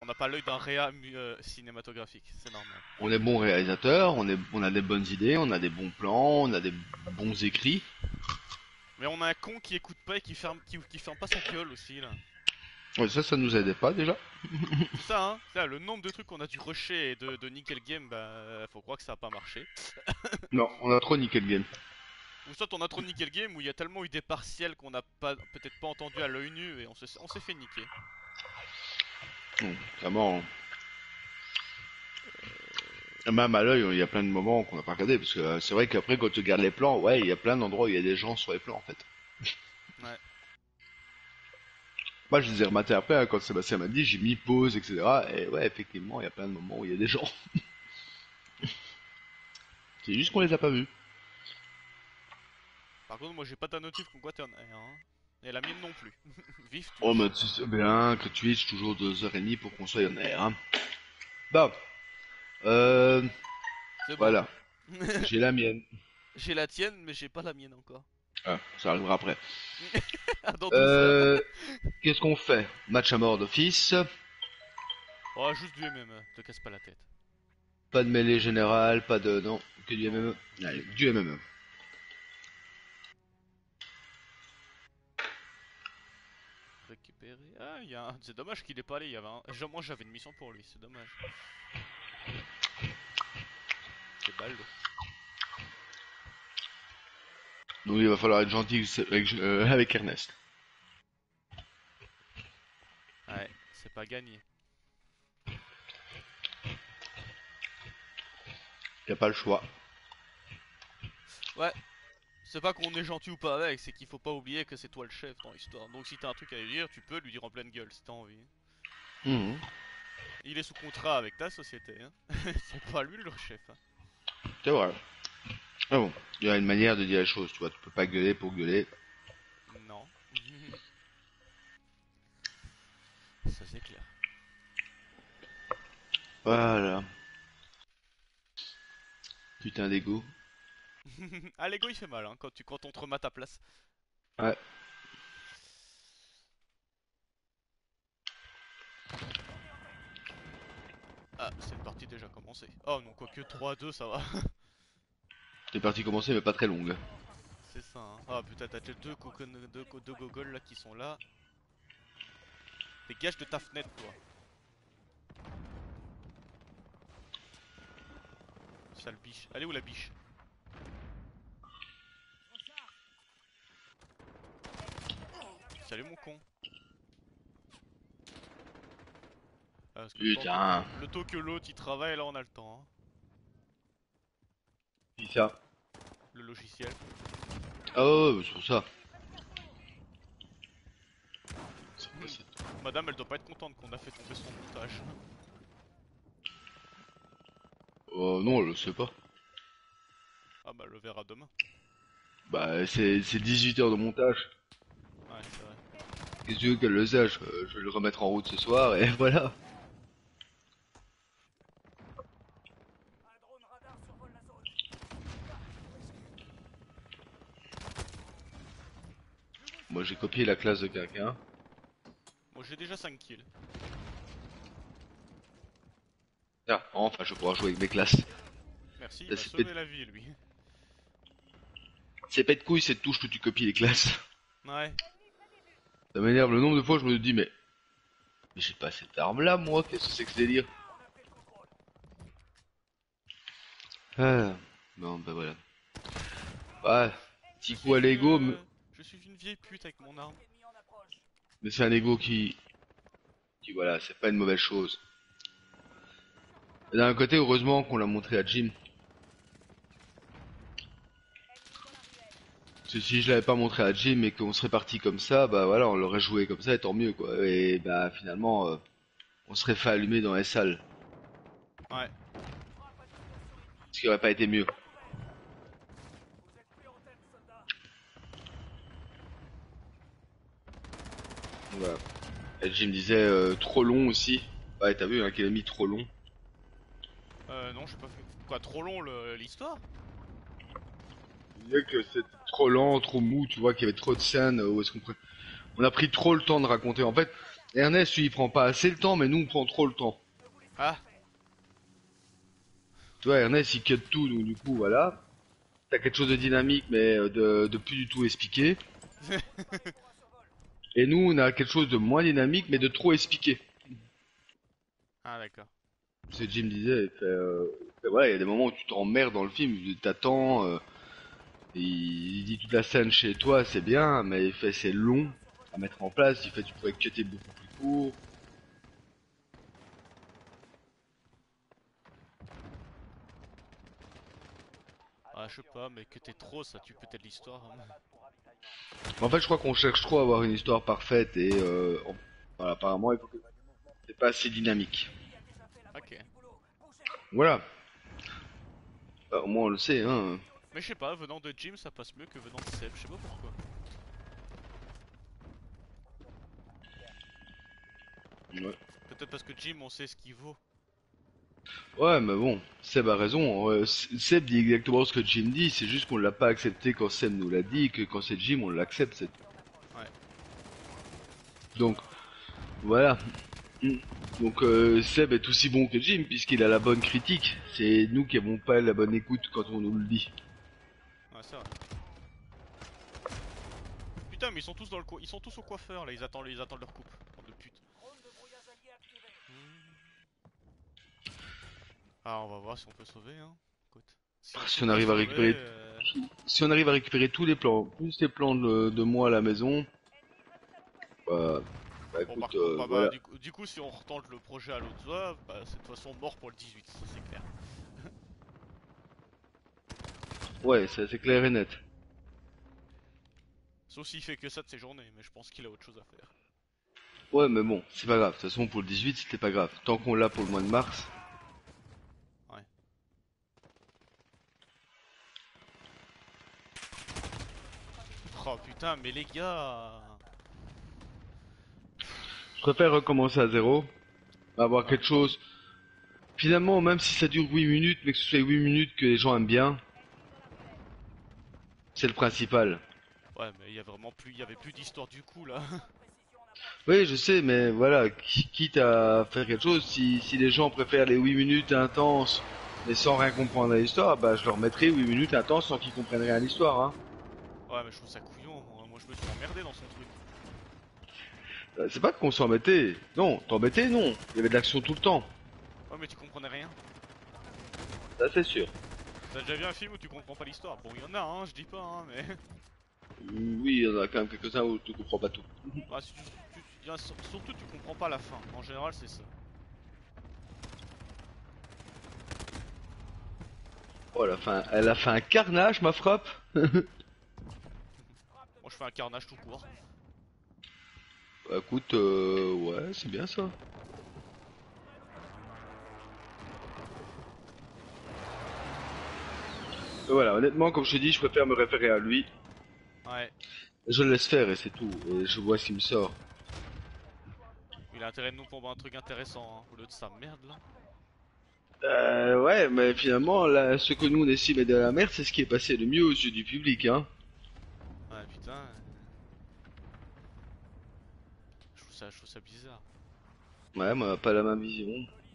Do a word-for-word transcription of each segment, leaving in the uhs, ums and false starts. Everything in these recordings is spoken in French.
On n'a pas l'œil d'un réa mu- euh, cinématographique, c'est normal. On est bons réalisateurs, on, est, on a des bonnes idées, on a des bons plans, on a des bons écrits. Mais on a un con qui écoute pas et qui ferme, qui, qui ferme pas sa gueule aussi là. Ouais, ça, ça nous aidait pas déjà. C'est ça, hein. C'est ça, le nombre de trucs qu'on a dû rusher et de, de nickel game, bah faut croire que ça a pas marché. Non, on a trop nickel game. Ou soit on a trop nickel game où il y a tellement eu des partiels qu'on n'a pas peut-être pas entendu à l'œil nu et on s'est on s'est fait niquer. Bon, vraiment. Même à l'œil, il y a plein de moments qu'on n'a pas regardé, parce que euh, c'est vrai qu'après, quand tu regardes les plans, ouais, il y a plein d'endroits où il y a des gens sur les plans, en fait. Ouais. Moi, je les ai rematés après, hein, quand Sébastien m'a dit, j'ai mis pause, et cetera. Et ouais, effectivement, il y a plein de moments où il y a des gens. C'est juste qu'on les a pas vus. Par contre, moi j'ai pas ta notif qu'on quoi t'en es, hein. Et la mienne non plus. Vive Oh, Twitch. mais tu sais bien que Twitch, toujours deux heures trente pour qu'on soit en air, hein. Bah, euh, C'est bon. voilà. J'ai la mienne. J'ai la tienne, mais j'ai pas la mienne encore. Ah, ça arrivera après. Ah, dans douze heures. Euh, qu'est-ce qu'on fait? Match à mort d'office. Oh, juste du M M E, te casse pas la tête. Pas de mêlée générale, pas de... Non, que du Non, M M E. du Allez, M M E. du M M E. Récupérer. Ah, il y a un... C'est dommage qu'il est pas allé. Il y avait un... Je- Moi j'avais une mission pour lui, c'est dommage. C'est balle. Donc il va falloir être gentil avec, euh, avec Ernest. Ouais, c'est pas gagné. Y a pas le choix. Ouais, c'est pas qu'on est gentil ou pas avec, c'est qu'il faut pas oublier que c'est toi le chef dans l'histoire. Donc si t'as un truc à lui dire, tu peux lui dire en pleine gueule si t'as envie. Mhm. Il est sous contrat avec ta société, hein. C'est pas lui le chef, hein. C'est vrai. Ah bon, il y a une manière de dire les choses, tu vois. Tu peux pas gueuler pour gueuler. Non. Ça c'est clair. Voilà. Putain d'ego. Ah, l'ego il fait mal, hein, quand, tu... quand on te remet à ta place. Ouais. Ah, c'est une partie déjà commencée. Oh non, quoique trois à deux ça va. T'es parti commencer, mais pas très longue. C'est ça, hein. Ah putain, t'as déjà deux, cocon... deux, deux gogoles là qui sont là. Dégage de ta fenêtre, toi. Sale biche. Elle est où la biche? Salut mon con. Ah, parce que le temps que, Putain. le temps que l'autre il travaille, là on a le temps, hein. Qui ça? Le logiciel. Ah ouais, ouais, c'est pour ça. C'est pas ça. Madame, elle doit pas être contente qu'on a fait tomber son montage. Oh non, elle le sait pas. Ah bah, le verra demain. Bah, c'est c'est dix-huit heures de montage. Ouais, c'est vrai. Qu'est-ce que tu veux qu'elle le sache? Euh, Je vais le remettre en route ce soir et voilà. Moi j'ai copié la classe de quelqu'un. Moi j'ai déjà cinq kills. Ah, enfin je vais pouvoir jouer avec mes classes. Merci, il Ça, m'a C'est sauvé pète... la vie lui. c'est pète couille cette touche que tu copies les classes. Ouais. Ça m'énerve le nombre de fois où je me dis mais... Mais j'ai pas cette arme là moi, qu'est-ce que c'est que ce délire? Ah, bon bah voilà. Ouais, Je petit coup suis à une... l'ego, mais, euh, Je suis une vieille pute avec mon arme. mais c'est un ego qui... qui voilà, c'est pas une mauvaise chose. Et d'un côté, heureusement qu'on l'a montré à Jim. Parce que si je l'avais pas montré à Jim et qu'on serait parti comme ça, bah voilà, on l'aurait joué comme ça et tant mieux quoi. Et bah finalement, euh, on serait fait allumer dans les salles. Ouais. Ce qui aurait pas été mieux. Voilà. Et Jim disait euh, trop long aussi. Ouais, t'as vu, hein, qu'il a mis trop long. Euh, non, j'ai pas fait. Quoi, trop long le- l'histoire? Il disait que c'était trop lent, trop mou, tu vois, qu'il y avait trop de scènes où est-ce qu'on pr- on a pris trop le temps de raconter. En fait, Ernest, lui, il prend pas assez le temps, mais nous, on prend trop le temps. Ah, Tu vois, Ernest, il cut tout, donc du coup, voilà. T'as quelque chose de dynamique, mais euh, de, de plus du tout expliqué. Et nous, on a quelque chose de moins dynamique, mais de trop expliqué. ah d'accord. Ce que Jim disait, il fait, euh, il fait, voilà, il y a des moments où tu t'emmerdes dans le film, tu t'attends, euh, il, il dit toute la scène chez toi, c'est bien, mais il fait c'est long à mettre en place, il fait tu pourrais cutter beaucoup plus court. Ah, je sais pas, mais que t'es trop, ça tue peut-être l'histoire, hein. En fait, je crois qu'on cherche trop à avoir une histoire parfaite et euh, on- voilà, apparemment, il faut que c'est pas assez dynamique. Ok. Voilà. Bah, au moins on le sait, hein. Mais je sais pas, venant de Jim, ça passe mieux que venant de Seb, je sais pas pourquoi. Ouais. Peut-être parce que Jim, on sait ce qu'il vaut. Ouais, mais bon, Seb a raison. euh, S- Seb dit exactement ce que Jim dit, c'est juste qu'on l'a pas accepté quand Seb nous l'a dit, et que quand c'est Jim, on l'accepte. c'est- Ouais. Donc, voilà. Mm. Donc, euh, Seb est aussi bon que Jim, puisqu'il a la bonne critique. C'est nous qui avons pas la bonne écoute quand on nous le dit. Ouais, c'est vrai. Putain, mais ils sont tous dans le co... Ils sont tous au coiffeur, là, ils attendent, ils attendent leur coupe. Bande de pute. Ah, on va voir si on peut sauver, hein. Écoute. Si on Si peut on pas arrive à sauver... récupérer, euh, si on arrive à récupérer tous les plans, plus les plans de, de moi à la maison, bah, bah Bon, écoute, par contre, euh, bah, bah, voilà. du, coup, du coup, si on retente le projet à l'autre zone, bah, c'est de toute façon mort pour le dix-huit, ça c'est clair. Ouais, ça c'est clair et net. Sauf s'il fait que ça de ses journées, mais je pense qu'il a autre chose à faire. Ouais, mais bon, c'est pas grave. De toute façon, pour le dix-huit, c'était pas grave. Tant qu'on l'a pour le mois de mars. Ouais. Oh putain, mais les gars... Je préfère recommencer à zéro, avoir Ouais. quelque chose. Finalement, même si ça dure huit minutes, mais que ce soit huit minutes que les gens aiment bien, c'est le principal. Ouais, mais il y a vraiment plus... Il y avait plus d'histoire du coup, là. Oui, je sais, mais voilà, qui- quitte à faire quelque chose, si, si les gens préfèrent les huit minutes intenses, mais sans rien comprendre à l'histoire, bah je leur mettrai huit minutes intenses sans qu'ils comprennent rien à l'histoire, hein. Ouais, mais je trouve ça couillon, moi, moi je me suis emmerdé dans son truc. Euh, C'est pas qu'on s'embêtait. Non, t'embêtais, non. Il y avait de l'action tout le temps. Ouais, mais tu comprenais rien. Ça, c'est sûr. T'as déjà vu un film où tu comprends pas l'histoire? Bon, il y en a, hein, je dis pas, hein, mais... Oui, il y en a quand même quelques-uns où tu comprends pas tout. Ah, si tu, tu- tu- y a- sur- surtout, tu comprends pas la fin. En général, c'est ça. Oh, elle a fait un, elle a fait un carnage, ma frappe. Moi, je fais un carnage tout court. Bah, écoute, euh, ouais, c'est bien ça. Et voilà, honnêtement, comme je te dis, je préfère me référer à lui. Ouais, Je le laisse faire et c'est tout. Et je vois ce qu'il me sort. il a intérêt de nous pondre un truc intéressant, hein, au lieu de sa merde, là. Euh, ouais, mais finalement, là, ce que nous on estime être de la merde, c'est ce qui est passé le mieux aux yeux du public, hein. Ouais, putain... euh, Je trouve ça, je trouve ça bizarre. Ouais, moi, pas la même vision.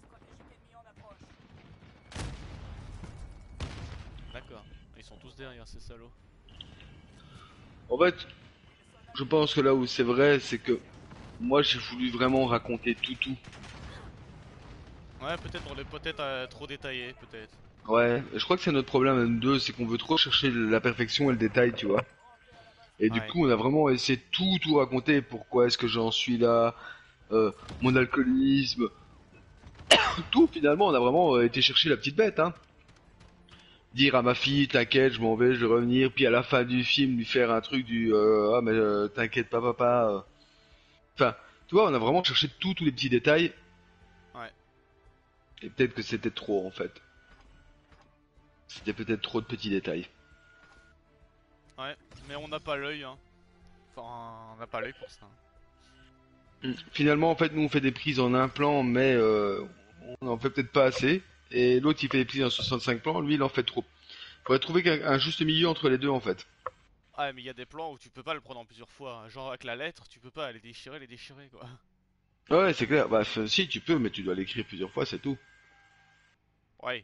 D'accord. Ils sont tous derrière, ces salauds. En fait, je pense que là où c'est vrai, c'est que moi j'ai voulu vraiment raconter tout tout. Ouais, peut-être on est peut-être euh, trop détaillé, peut-être. Ouais, je crois que c'est notre problème à nous deux, c'est qu'on veut trop chercher la perfection et le détail, tu vois. Et du Ouais. coup, on a vraiment essayé de tout tout raconter. Pourquoi est-ce que j'en suis là, euh, mon alcoolisme, tout finalement, on a vraiment euh, été chercher la petite bête, hein. Dire à ma fille, t'inquiète, je m'en vais, je vais revenir, puis à la fin du film, lui faire un truc du euh, ah mais euh, t'inquiète pas papa. euh. Enfin, tu vois, on a vraiment cherché tout tous les petits détails. Ouais. Et peut-être que c'était trop en fait. C'était peut-être trop de petits détails. Ouais. Mais on n'a pas l'œil, hein. Enfin, on n'a pas l'œil pour ça. Mm. Finalement, en fait, nous on fait des prises en un plan, mais euh, on en fait peut-être pas assez. Et l'autre il fait des prises en soixante-cinq plans, lui il en fait trop. Faudrait trouver qu'un- un juste milieu entre les deux en fait. Ouais, mais il y a des plans où tu peux pas le prendre en plusieurs fois, hein. Genre avec la lettre, tu peux pas les déchirer, les déchirer, quoi. Ouais, c'est clair. Bah, f- si, tu peux, mais tu dois l'écrire plusieurs fois, c'est tout. Ouais.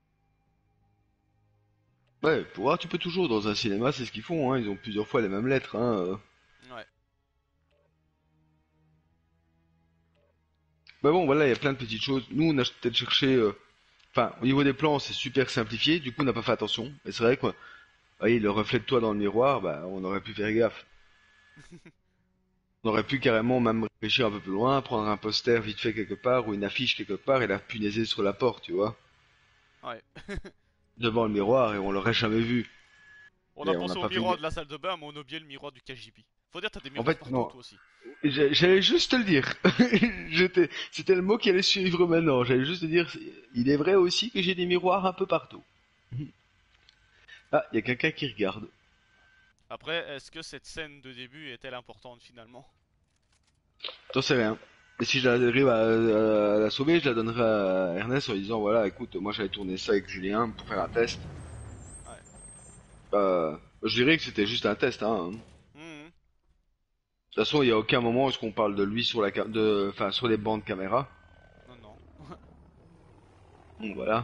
Ouais, pour voir, tu peux toujours. Dans un cinéma, c'est ce qu'ils font, hein. Ils ont plusieurs fois les mêmes lettres, hein. euh. Ouais. Bah bon, voilà, il y a plein de petites choses. Nous, on a peut-être cherché... euh, Enfin, au niveau des plans, c'est super simplifié. Du coup, on n'a pas fait attention. Mais c'est vrai que, vous voyez, le reflet de toi dans le miroir, bah, on aurait pu faire gaffe. On aurait pu carrément même réfléchir un peu plus loin, prendre un poster vite fait quelque part, ou une affiche quelque part, et la punaiser sur la porte, tu vois. Ouais. Devant le miroir, et on l'aurait jamais vu. On a Mais on n'a pensé au pas fait miroir gaffe. de la salle de bain, mais on a oublié le miroir du K G B. Faut dire, t'as des En miroirs fait, partout, non. toi aussi. J'ai- J'allais juste te le dire. J'étais, c'était le mot qui allait suivre maintenant. J'allais juste te dire, il est vrai aussi que j'ai des miroirs un peu partout. Ah, il y a quelqu'un qui regarde. Après, est-ce que cette scène de début est-elle importante finalement? J'en sais rien. Et si j'arrive à, à la sauver, je la donnerai à Ernest en lui disant, voilà, écoute, moi j'avais tourné ça avec Julien pour faire un test. Ouais. Euh, je dirais que c'était juste un test, hein. Mhm. De toute façon, il y a aucun moment où est-ce qu'on parle de lui sur la, ca- de, enfin, sur les bancs de caméra. Non, non. Donc voilà.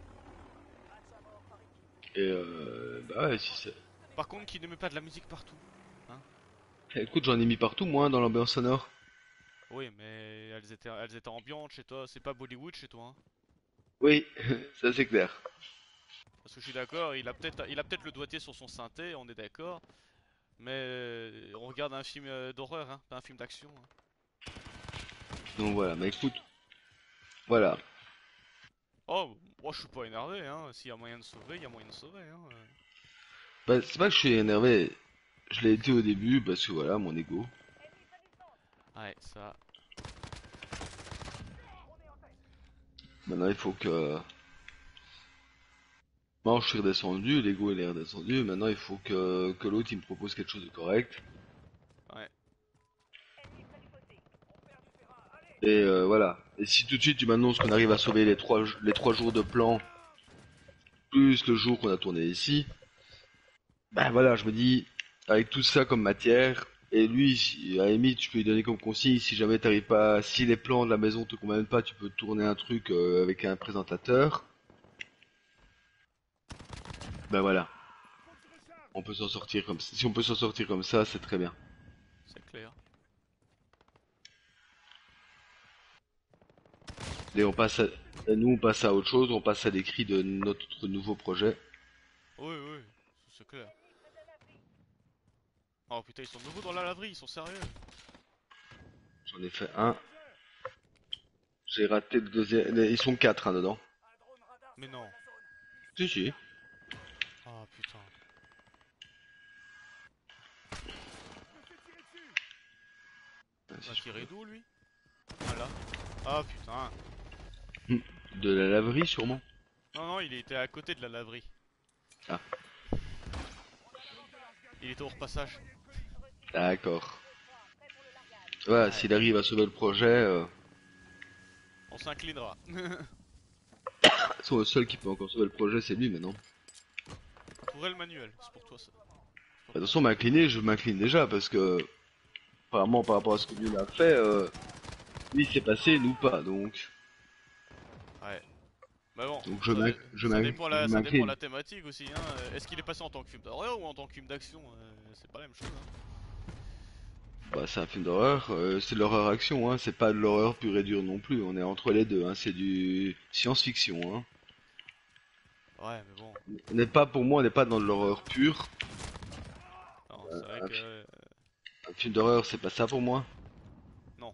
Et euh, bah ouais, si c'est... Par contre, qui ne met pas de la musique partout, hein? Écoute, j'en ai mis partout, moi, dans l'ambiance sonore. Oui, mais elles étaient, elles étaient ambiantes chez toi. C'est pas Bollywood chez toi, hein? Oui, ça c'est clair. Parce que je suis d'accord, il a peut-être, il a peut-être le doigté sur son synthé, on est d'accord. Mais euh, on regarde un film euh, d'horreur, hein, pas un film d'action, hein. Donc voilà, mais écoute, voilà. Oh, moi je suis pas énervé, hein. S'il y a moyen de sauver, il y a moyen de sauver, hein. euh. Bah, c'est pas que je suis énervé, je l'ai été au début parce que voilà, mon ego. Ouais, ça. Maintenant, il faut que... Moi, je suis redescendu, l'ego il est redescendu, maintenant il faut que, que l'autre il me propose quelque chose de correct. Ouais. Et euh, voilà. Et si tout de suite tu m'annonces qu'on arrive à sauver les trois, les trois jours de plan, plus le jour qu'on a tourné ici, ben voilà, je me dis, avec tout ça comme matière, et lui, si- à la limite, tu peux lui donner comme consigne, si jamais t'arrives pas, si les plans de la maison te conviennent pas, tu peux tourner un truc euh, avec un présentateur. Ben voilà, on peut s'en sortir comme ça. Si on peut s'en sortir comme ça, c'est très bien. C'est clair. Et on passe à, et nous, on passe à autre chose, on passe à l'écrit de notre nouveau projet. Oui, oui, c'est clair. Oh putain, ils sont de nouveau dans la laverie, ils sont sérieux. J'en ai fait un, j'ai raté le deuxième, ils sont quatre hein, dedans. Mais non. Si, si. Oh putain. Ah, Il si va je tirer d'où lui? Voilà. Ah putain. peux. De la laverie, sûrement. Non, non, il était à côté de la laverie. Ah, Il était au repassage. d'accord. Voilà, Ouais. s'il arrive à sauver le projet, euh, On s'inclinera. le seul qui peut encore sauver le projet, c'est lui maintenant. Pour elle, manuel, c'est pour toi ça. C'est pas De toute pour façon, moi. m'incliner, je m'incline déjà parce que, apparemment, par rapport à ce que lui a fait, euh, lui s'est passé, nous pas, donc, Ouais. Mais bon, donc je ça, m'inc- dé- je ça m'inc- dépend je la, ça dépend m'incline. la thématique aussi, hein. Euh, Est-ce qu'il est passé en tant que film d'horreur ou en tant que film d'action? Euh, C'est pas la même chose, hein. Bah, c'est un film d'horreur, euh, c'est de l'horreur action, hein, c'est pas de l'horreur pure et dure non plus, on est entre les deux, hein, c'est du science-fiction, hein. Ouais, mais bon. On n'est pas, pour moi, on n'est pas dans de l'horreur pure. Non, c'est vrai Un, que... fi- euh, un film d'horreur, c'est pas ça pour moi. Non.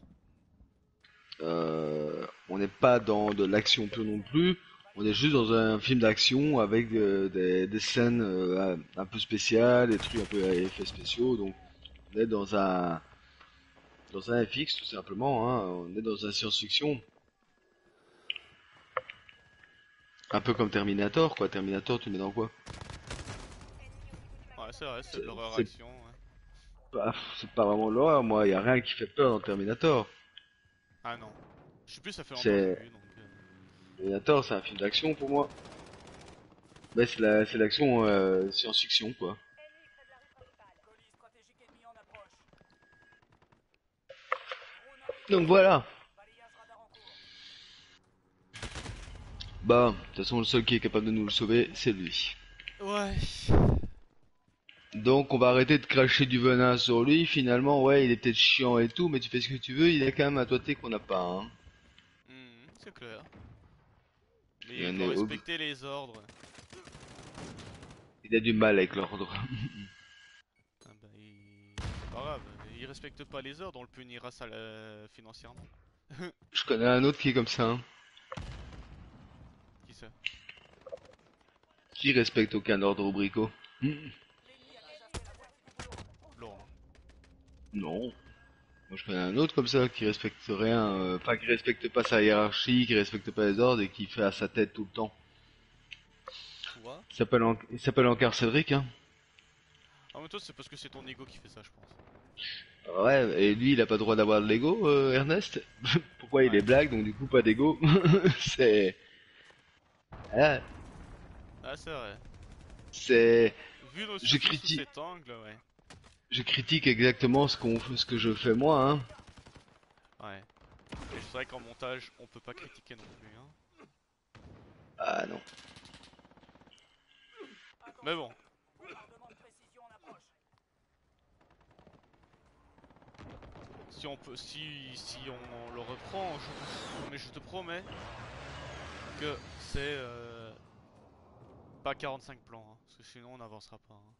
Euh, on n'est pas dans de l'action pure non plus. On est juste dans un film d'action avec euh, des, des scènes euh, un peu spéciales, des trucs un peu à effets spéciaux. Donc, on est dans un dans un F X tout simplement. Hein. On est dans un science-fiction, un peu comme Terminator, quoi. Terminator, tu mets dans quoi? Ouais, c'est vrai, c'est C'est de l'horreur c'est action, ouais. pas, c'est pas vraiment de l'horreur, moi. Y a rien qui fait peur dans Terminator. Ah non. Je sais plus, ça fait longtemps que j'ai C'est vu, donc... euh, Terminator, c'est un film d'action pour moi. Mais c'est la, c'est l'action euh, science-fiction, quoi. Donc voilà. Bah, de toute façon, le seul qui est capable de nous le sauver, c'est lui. Ouais. Donc on va arrêter de cracher du venin sur lui. Finalement, ouais, il est peut-être chiant et tout, mais tu fais ce que tu veux, il a quand même un toité qu'on n'a pas, hein. Mhm, c'est clair. Il, Mais il en doit est au- respecter les ordres. il a du mal avec l'ordre. Ah bah, il... c'est pas grave. Il respecte pas les ordres, on le punira ça euh, financièrement. Je connais un autre qui est comme ça, hein. Qui ça? Qui respecte aucun ordre au bricot. Laurent. Non. Moi je connais un autre comme ça qui respecte rien, euh, enfin qui respecte pas sa hiérarchie, qui respecte pas les ordres et qui fait à sa tête tout le temps. Toi? Il s'appelle en... il s'appelle encore Cédric, hein. En même temps, c'est parce que c'est ton ego qui fait ça, je pense. Ouais, et lui il a pas le droit d'avoir de l'ego, euh, Ernest. Pourquoi il est Ouais. blague, donc du coup pas d'ego. C'est... Ah, Ah, c'est vrai. c'est... Vu nos Je soucis sous critique, cet angle, ouais. je critique exactement ce qu'on, ce que je fais moi, hein. Ouais. Et c'est vrai qu'en montage, on peut pas critiquer non plus, hein. Ah non. Mais bon. Si on peut, si, si on le reprend, je, mais je te promets que c'est euh, pas quarante-cinq plans, hein, parce que sinon on n'avancera pas, hein.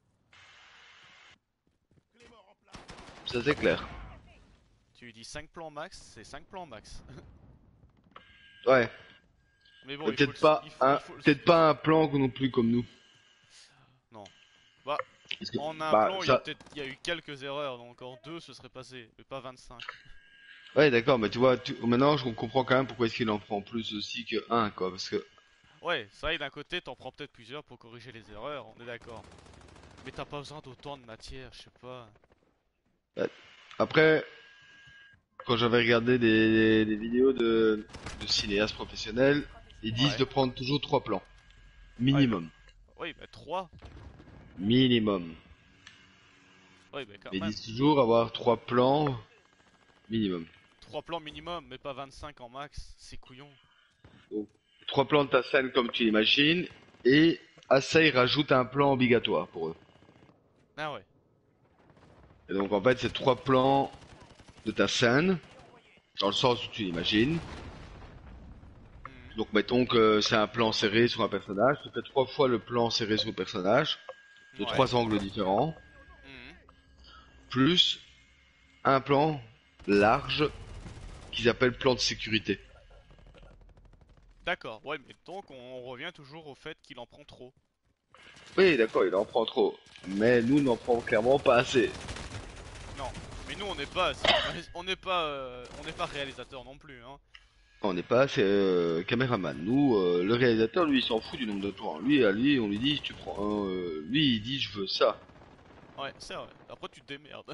Ça c'est clair. Tu lui dis cinq plans max, c'est cinq plans max. Ouais. Mais bon, Mais il faut le, peut-être s- pas il faut, il un, faut le, s- peut-être il faut- pas un plan non plus comme nous. non. Bah, Parce que, en un bah, plan, il y a ça, peut-être, il y a eu quelques erreurs, donc en deux, ce serait passé, mais pas vingt-cinq. ouais, d'accord, mais tu vois, tu- maintenant je comprends quand même pourquoi est-ce qu'il en prend plus aussi que un, quoi, parce que, Ouais, c'est vrai, d'un côté, t'en prends peut-être plusieurs pour corriger les erreurs, on est d'accord. Mais t'as pas besoin d'autant de matière, je sais pas. bah, après, quand j'avais regardé des, des vidéos de, de cinéastes professionnels, ils disent Ouais. de prendre toujours trois plans. Ouais, bah, Minimum. oui, bah trois. Minimum. Oui, bah quand Mais ils même. disent toujours avoir trois plans minimum. Trois plans minimum, mais pas vingt-cinq en max, c'est couillon. Donc, trois plans de ta scène comme tu l'imagines, et à ça ils rajoutent un plan obligatoire pour eux. Ah ouais. Et donc en fait c'est trois plans de ta scène, dans le sens où tu l'imagines. Mhm. Donc mettons que c'est un plan serré sur un personnage, tu fais trois fois le plan serré sur le personnage, de Ouais. trois angles différents, Mhm. plus un plan large qu'ils appellent plan de sécurité. D'accord, ouais, mais donc on revient toujours au fait qu'il en prend trop. Oui d'accord, il en prend trop. Mais nous n'en prenons clairement pas assez. Non, mais nous on n'est pas cinéma... on n'est pas, euh, on n'est pas réalisateur non plus, hein. On n'est pas assez euh, caméraman. Nous, euh, le réalisateur, lui, il s'en fout du nombre de plans. Lui, à lui, on lui dit, tu prends, euh, lui, il dit, je veux ça. Ouais, c'est vrai. Après tu te démerdes.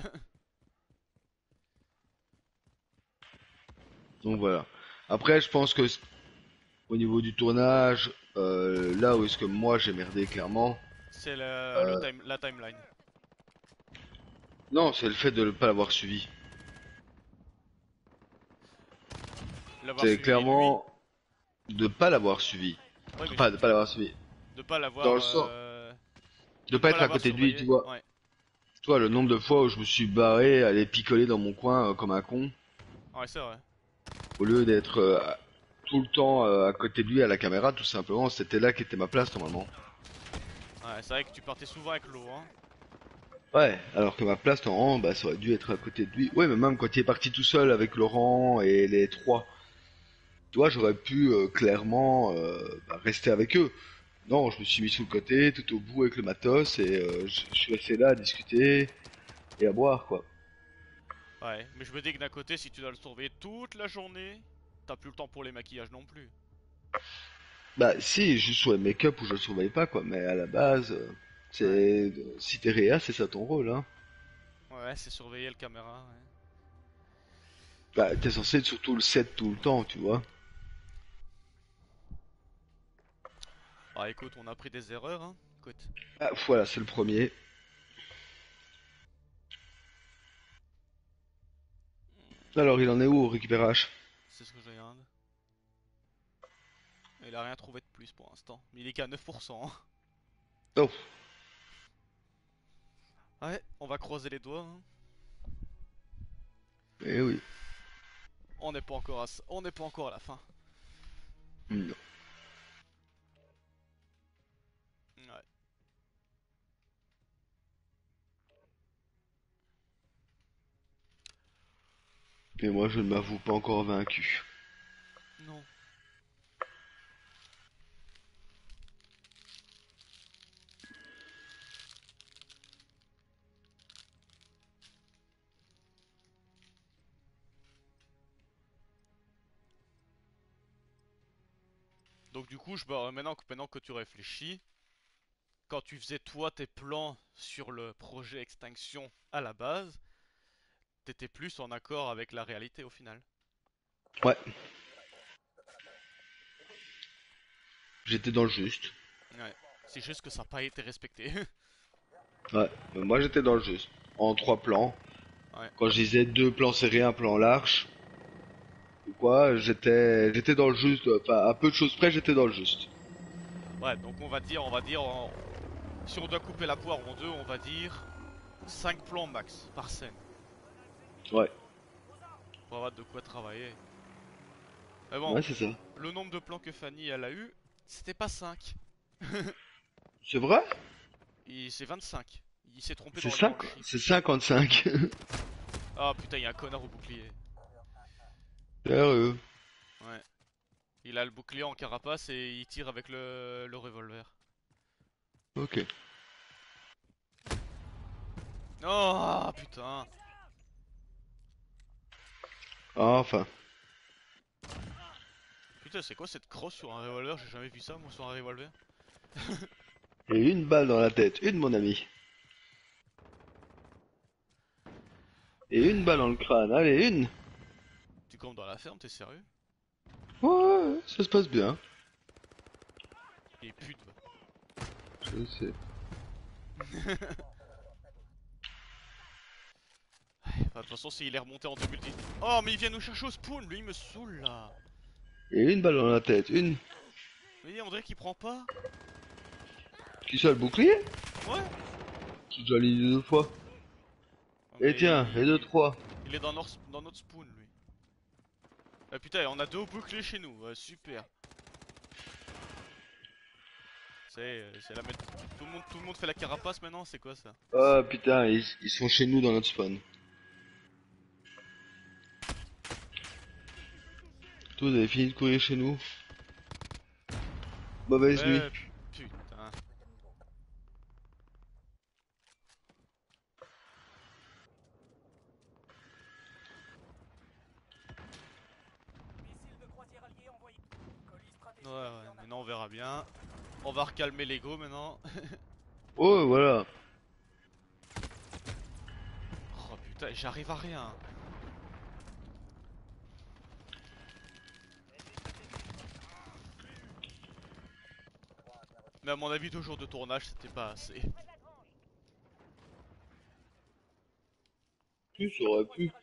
Donc voilà. Après, je pense que au niveau du tournage, euh, là où est-ce que moi j'ai merdé clairement, C'est la, le euh, time, la timeline. non, c'est le fait de ne pas l'avoir suivi. L'avoir C'est suivi lui. clairement de pas l'avoir suivi. Ouais, mais je- Pas de tu pas l'avoir suivi. de pas Dans l'avoir, le sens euh, de de pas pas être à l'avoir côté de lui, tu surveillé. vois. Ouais, Toi, le nombre de fois où je me suis barré, aller picoler dans mon coin euh, comme un con, ouais, c'est vrai. au lieu d'être euh, tout le temps euh, à côté de lui à la caméra, tout simplement, c'était là qu'était ma place normalement. Ouais, c'est vrai que tu partais souvent avec l'eau, hein. Ouais, alors que ma place normalement, bah, ça aurait dû être à côté de lui. Ouais, mais même quand il est parti tout seul avec Laurent et les trois, tu vois, j'aurais pu euh, clairement euh, bah, rester avec eux. Non, je me suis mis sous le côté, tout au bout avec le matos, et euh, je je suis resté là à discuter et à boire, quoi. Ouais, mais je me dis que d'un côté, si tu dois le surveiller toute la journée, t'as plus le temps pour les maquillages non plus. Bah si, juste sur les make-up où je le surveille pas, quoi, mais à la base, euh, Ouais, c'est... Si t'es réa, c'est ça ton rôle, hein. ouais, c'est surveiller le caméra, ouais. Bah, t'es censé être sur tout le set tout le temps, tu vois. Ah, écoute, on a pris des erreurs, hein. Écoute. Ah, voilà, c'est le premier. Alors, il en est où au récupérage? C'est ce que je regarde. Il a rien trouvé de plus pour l'instant. Mais il est qu'à neuf pour cent, hein. Oh, Ouais, on va croiser les doigts, hein. eh oui. On n'est pas encore à ça. On n'est pas encore à la fin. Non. Ouais. Et moi, je ne m'avoue pas encore vaincu. Non. Donc du coup, je bah, maintenant, que- maintenant que tu réfléchis, quand tu faisais toi tes plans sur le projet Extinction à la base, t'étais plus en accord avec la réalité au final. Ouais, j'étais dans le juste. Ouais. C'est juste que ça n'a pas été respecté. Ouais, mais moi j'étais dans le juste. En trois plans. Ouais. Quand je disais deux plans serrés, un plan large, ou quoi, j'étais j'étais dans le juste. Enfin, à peu de choses près, j'étais dans le juste. Ouais, donc on va dire, on va dire, en- si on doit couper la poire en deux, on va dire cinq plans max par scène Ouais, pour avoir de quoi travailler. Mais bon, ouais, c'est ça. le nombre de plans que Fanny elle a eu, c'était pas cinq. C'est vrai? C'est vingt-cinq. Il s'est trompé C'est dans, dans cinq, le chiffre. c'est cinquante-cinq. Ah putain, il y a un connard au bouclier. Sérieux. Ouais. Il a le bouclier en carapace et il tire avec le, le revolver. Ok. Oh putain. Enfin. Putain, c'est quoi cette crosse sur un revolver? J'ai jamais vu ça moi sur un revolver. Et une balle dans la tête, une mon ami. Et une balle dans le crâne, allez, une. Tu comptes dans la ferme, t'es sérieux? Ouais, ouais, ouais, ça se passe bien. Et pute. Va. Je sais. Bah, de toute façon, s'il est remonté en deux mille dix. Oh, mais il vient nous chercher au spawn, lui, il me saoule là. Et une balle dans la tête, une. Mais on dirait qu'il prend pas. Qui ça, le bouclier? Ouais. J'ai déjà aligné deux fois. Oh, Et mais tiens, et deux, il, trois. il est dans notre, dans notre spawn, lui. Ah putain, on a deux boucliers chez nous, ouais, super. C'est euh, c'est la mettre. Tout le monde, tout le monde fait la carapace maintenant, c'est quoi ça? Ah putain, ils, ils sont chez nous dans notre spawn. Toi, vous avez fini de courir chez nous? Mauvaise nuit. Ouais, putain. Ouais, ouais, maintenant on verra bien. On va recalmer l'ego maintenant. Oh, voilà. Oh putain, j'arrive à rien. Mais à mon avis, deux jours de tournage, c'était pas assez. Tu ça aurait pu.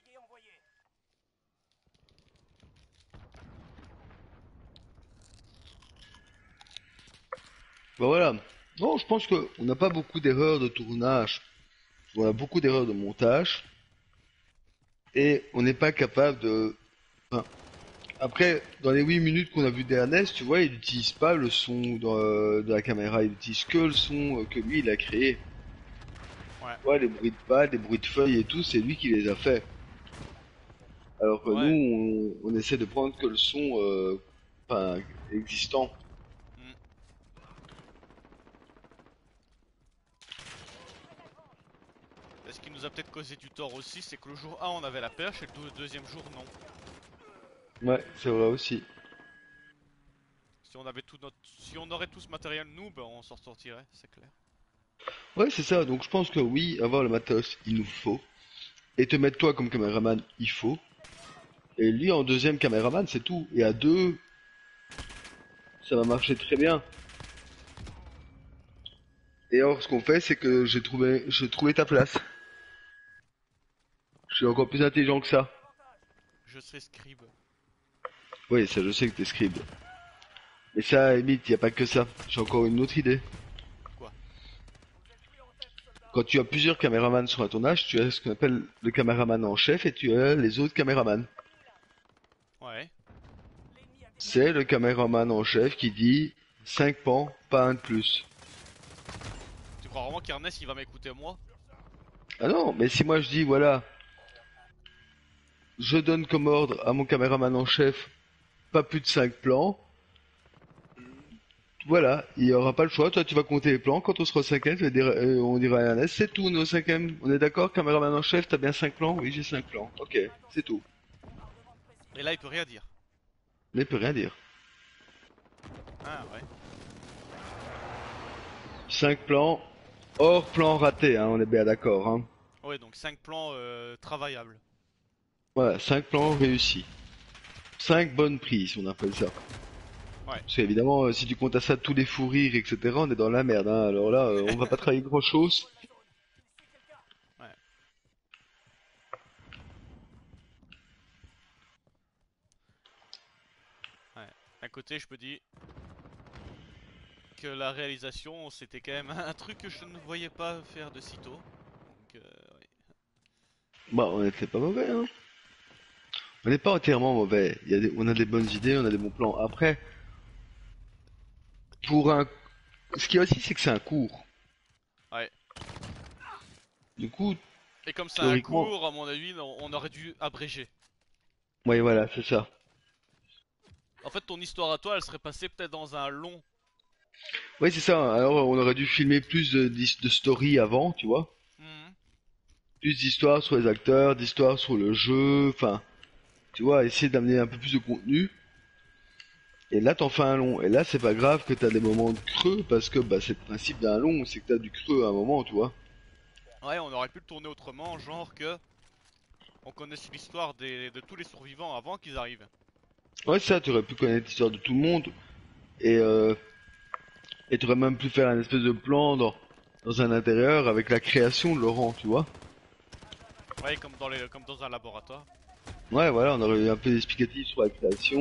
Bah voilà. Non, je pense que on n'a pas beaucoup d'erreurs de tournage. On a beaucoup d'erreurs de montage. Et on n'est pas capable de... Enfin, après, dans les huit minutes qu'on a vu d'Ernest, tu vois, il n'utilise pas le son de, de la caméra. Il utilise que le son euh, que lui, il a créé. Ouais, Tu vois, les bruits de pas, les bruits de feuilles et tout, c'est lui qui les a fait. Alors que ouais. nous, on, on essaie de prendre que le son euh, enfin, existant. Hmm. Et ce qui nous a peut-être causé du tort aussi, c'est que le jour un on avait la perche et le deux- deuxième jour non. Ouais, c'est vrai aussi. Si on avait tout notre, si on aurait tout ce matériel nous, ben on s'en sortirait, c'est clair. Ouais, c'est ça. Donc je pense que oui, avoir le matos, il nous faut. Et te mettre toi comme caméraman, il faut. Et lui en deuxième caméraman, c'est tout. Et à deux, ça va marcher très bien. Et alors, ce qu'on fait, c'est que j'ai trouvé, j'ai trouvé ta place. Je suis encore plus intelligent que ça. je serai scribe. Oui, ça je sais que t'es scribe. Mais ça, limite, y a pas que ça. J'ai encore une autre idée. Quoi? Quand tu as plusieurs caméramans sur un tournage, tu as ce qu'on appelle le caméraman en chef et tu as les autres caméramans. Ouais. C'est le caméraman en chef qui dit cinq pans, pas un de plus. Tu crois vraiment qu'Ernest il va m'écouter moi? Ah non, mais si moi je dis voilà, je donne comme ordre à mon caméraman en chef pas plus de cinq plans, voilà, il y aura pas le choix, toi tu vas compter les plans, quand on sera au cinquième, tu vas dire, euh, on dira à Ernest, c'est tout, nous au cinquième, on est d'accord, caméraman en chef, t'as bien cinq plans? Oui, j'ai cinq plans, ok, c'est tout. Et là il peut rien dire. Mais il peut rien dire. Ah ouais. Cinq plans, hors plan raté, hein, on est bien d'accord, hein. Ouais, donc cinq plans euh, travaillables. Voilà, cinq plans réussis. Cinq bonnes prises, on appelle ça. Ouais. Parce qu'évidemment, euh, si tu comptes à ça tous les fous rires, et cetera, on est dans la merde, hein. Alors là, euh, on va pas travailler grand chose. Ouais. Ouais. D'un côté, je me dis que la réalisation, c'était quand même un truc que je ne voyais pas faire de sitôt. Donc, euh, ouais. Bah, on était pas mauvais, hein. On n'est pas entièrement mauvais. Il y a des- on a des bonnes idées, on a des bons plans. Après, pour un, ce qu'il y a aussi, c'est que c'est un cours. Ouais. Du coup, Et comme c'est un théoriquement, cours, à mon avis, on on aurait dû abréger. ouais, voilà, c'est ça. En fait, ton histoire à toi, elle serait passée peut-être dans un long. Ouais, c'est ça. Alors, on aurait dû filmer plus de, d'his- de story avant, tu vois. Mhm. Plus d'histoires sur les acteurs, d'histoires sur le jeu, enfin, tu vois, essayer d'amener un peu plus de contenu. Et là, t'en fais un long. Et là, c'est pas grave que t'as des moments de creux, parce que bah, c'est le principe d'un long, c'est que t'as du creux à un moment, tu vois. Ouais, on aurait pu le tourner autrement, genre que on connaisse l'histoire des... de tous les survivants avant qu'ils arrivent. Ouais, ça, tu aurais pu connaître l'histoire de tout le monde. Et euh, et t'aurais même pu faire un espèce de plan dans, dans un intérieur avec la création de Laurent, tu vois. Ouais, comme dans les... comme dans un laboratoire. Ouais, voilà, on aurait eu un peu d'explicatif sur la création.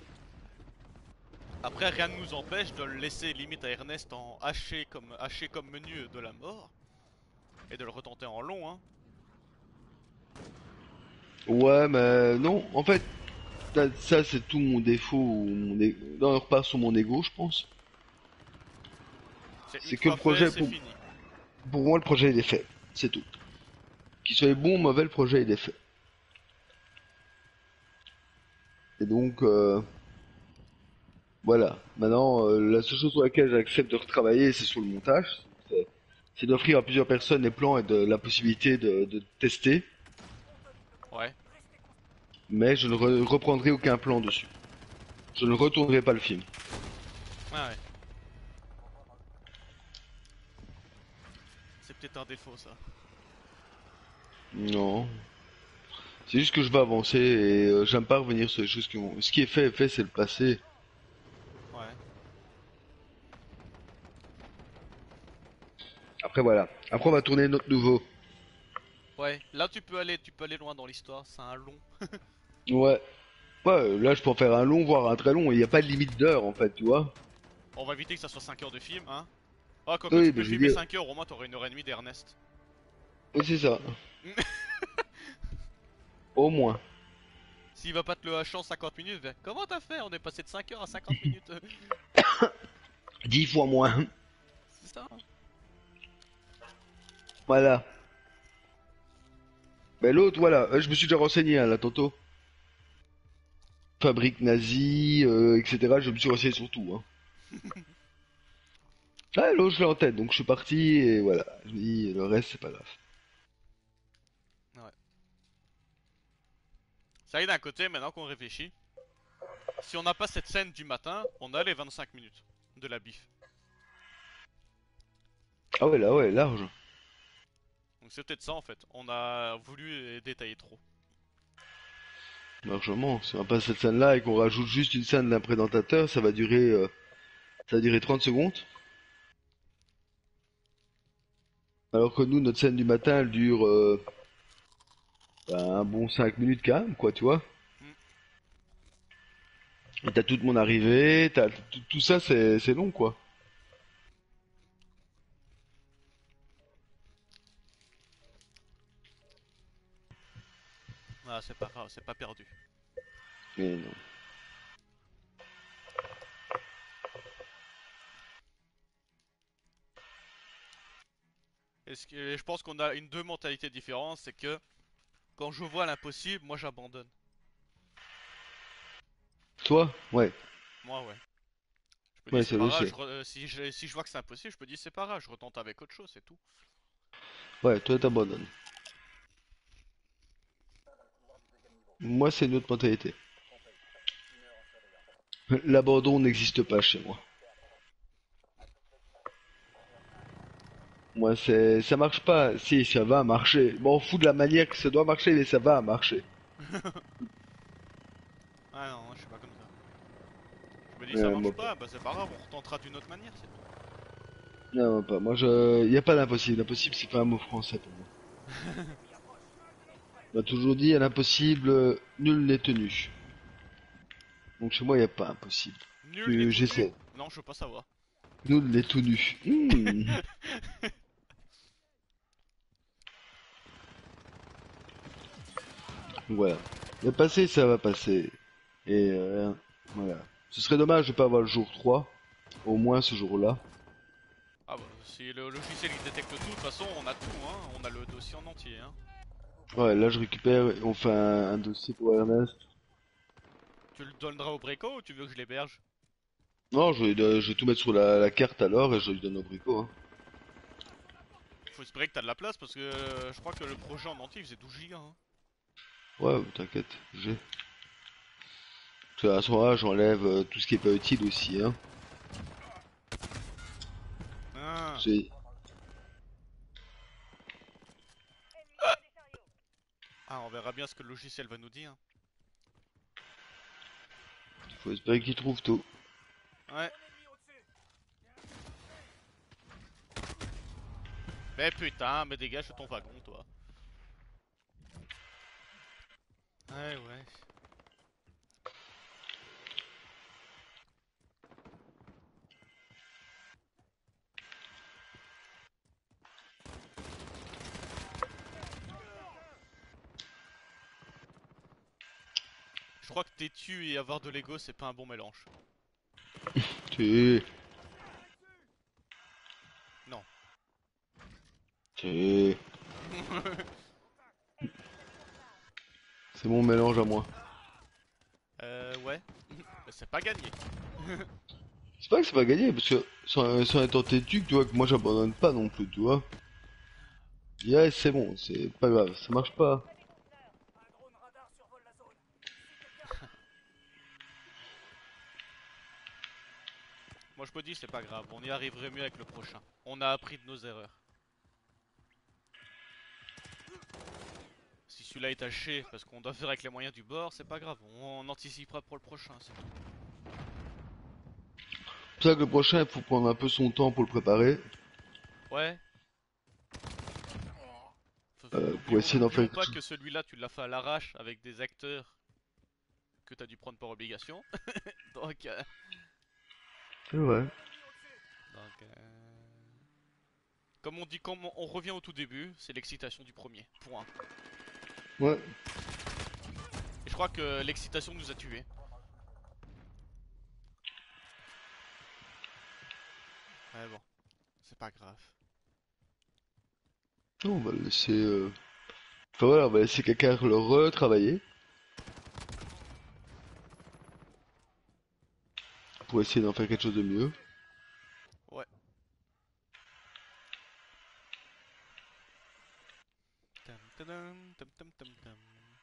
Après, rien ne nous empêche de le laisser limite à Ernest en haché comme, haché comme menu de la mort. Et de le retenter en long, hein. Ouais, mais non, en fait, ça, ça, c'est tout mon défaut. Ou mon é- Là, on repart sur mon ego, je pense. C'est une C'est que le fois fait, projet, c'est pour, fini. pour moi, le projet, il est fait. C'est tout. Qu'il soit bon ou mauvais, le projet, il est fait. Et donc, euh, voilà. Maintenant, euh, la seule chose sur laquelle j'accepte de retravailler, c'est sur le montage. C'est c'est d'offrir à plusieurs personnes les plans et de la possibilité de, de tester. Ouais. Mais je ne re- reprendrai aucun plan dessus. Je ne retournerai pas le film. Ah ouais. C'est peut-être un défaut, ça. Non. C'est juste que je veux avancer et euh, j'aime pas revenir sur les choses qui ont... Ce qui est fait est fait, c'est le passé. Ouais. Après voilà. Après on va tourner notre nouveau. Ouais. Là, tu peux aller, tu peux aller loin dans l'histoire. C'est un long. Ouais. Ouais, euh, là je peux en faire un long, voire un très long. Il n'y a pas de limite d'heure en fait, tu vois. On va éviter que ça soit cinq heures de film, hein. Ah, quoique tu Oui, peux mais le je veux filmer dire... cinq heures, au moins t'aurais une heure et demie d'Ernest. Oui, c'est ça. Au moins. S'il va pas te le hacher en cinquante minutes, ben, comment t'as fait? On est passé de cinq heures à cinquante minutes. Dix fois moins. C'est ça, hein. Voilà. Mais l'autre, voilà. Euh, je me suis déjà renseigné hein, là tantôt. Fabrique nazie, euh, et cetera. Je me suis renseigné sur tout. Hein. Ah, l'autre je l'ai en tête, donc je suis parti et voilà. Je me dis, le reste c'est pas grave. Ouais. Ça y est, d'un côté, maintenant qu'on réfléchit, si on n'a pas cette scène du matin, on a les vingt-cinq minutes de la bif. Ah ouais, là ouais, large. Donc c'est peut-être ça en fait. On a voulu détailler trop. Largement. Si on passe cette scène-là et qu'on rajoute juste une scène d'un prédentateur, ça va durer, euh, ça va durer trente secondes. Alors que nous, notre scène du matin, elle dure euh, bah, un bon cinq minutes quand même, quoi, tu vois. Et t'as toute mon arrivée, t'as tout tout ça, c'est c'est long quoi. Ah, c'est pas grave, c'est pas perdu. Mais non. Et ce que- je pense qu'on a une deux mentalités différentes, c'est que quand je vois l'impossible, moi j'abandonne. Toi? Ouais. Moi ouais. Je me dis Ouais, c'est ça pas je grave, sais. je re- euh, si, je, si je vois que c'est impossible, je me dis c'est pas grave, je retente avec autre chose, c'est tout. Ouais, toi t'abandonnes. Moi, c'est une autre mentalité. L'abandon n'existe pas chez moi. Moi, c'est, ça marche pas. Si, ça va marcher. M'en fous de la manière que ça doit marcher, mais ça va marcher. Ah non, moi, je suis pas comme ça. Je me dis ça Euh, marche moi pas. pas, bah c'est pas grave, on retentera d'une autre manière, c'est tout. Non, moi pas. Moi, je, y a pas d'impossible. L'impossible, c'est pas un mot français pour moi. On a toujours dit à l'impossible, euh, nul n'est tenu. Donc chez moi, y a pas impossible. Nul et Tu, tout nu? j'essaie. Non, je veux pas savoir. Nul n'est tout nu. Hmm. Donc voilà. Le passé, ça va passer. Et euh, voilà. Ce serait dommage de pas avoir le jour trois. Au moins ce jour-là. Ah bah, si le logiciel il détecte tout, de toute façon on a tout, hein. On a le dossier en entier, hein. Ouais, là je récupère, on fait un, un dossier pour Ernest. Tu le donneras au Breco ou tu veux que je l'héberge? Non, je vais, de- je vais tout mettre sur la, la carte alors et je lui donne au bricot. Hein. Faut espérer que t'as de la place parce que euh, je crois que le projet en entier il faisait douze gigas, hein. Ouais, t'inquiète, j'ai. Parce qu'à ce moment-là, j'enlève euh, tout ce qui est pas utile aussi. Hein. Ah, C'est- ah, on verra bien ce que le logiciel va nous dire. Faut espérer qu'il trouve tout. Ouais. Mais putain, mais dégage de ton wagon, toi. Ouais, ouais. Je crois que têtu et avoir de l'ego, c'est pas un bon mélange. Tu, Non. tu. C'est mon mélange à moi. euh, ouais. Mais c'est pas gagné. C'est pas que c'est pas gagné, parce que sans, sans être têtu, tu vois, que moi j'abandonne pas non plus, tu vois. Yeah, c'est bon, c'est pas grave, ça marche pas. Moi je me dis c'est pas grave, on y arriverait mieux avec le prochain. On a appris de nos erreurs. Si celui-là est haché parce qu'on doit faire avec les moyens du bord, c'est pas grave, on anticipera pour le prochain, c'est tout. C'est pour ça que le prochain, il faut prendre un peu son temps pour le préparer. Ouais. Euh, pour N'oublions essayer d'en faire n'oublions quelque pas chose. que celui-là tu l'as fait à l'arrache avec des acteurs que t'as dû prendre par obligation. donc, euh, C'est vrai. donc euh, comme on dit, comme on, on revient au tout début, c'est l'excitation du premier. Point. Ouais. Et je crois que l'excitation nous a tués. Ouais bon, c'est pas grave. Non, on va le laisser. Euh... Enfin voilà, on va laisser quelqu'un le retravailler pour essayer d'en faire quelque chose de mieux. Ouais. Tam, tadam, tam, tam, tam, tam.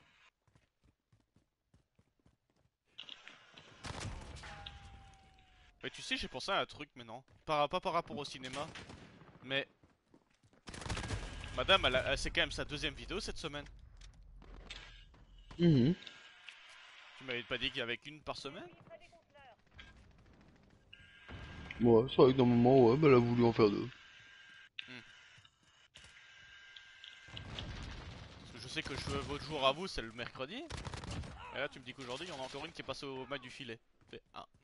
Mais tu sais, j'ai pensé à un truc maintenant. Par, pas par rapport au cinéma, mais madame, elle, a- elle- c'est quand même sa deuxième vidéo cette semaine. Mhm. Tu m'avais pas dit qu'il y avait qu'une par semaine? Ouais, c'est vrai que normalement, ouais, bah, elle a voulu en faire deux. Hmm. Parce que je sais que je, votre jour à vous, c'est le mercredi. Et là, tu me dis qu'aujourd'hui, il y en a encore une qui est passée au match du filet. Fait,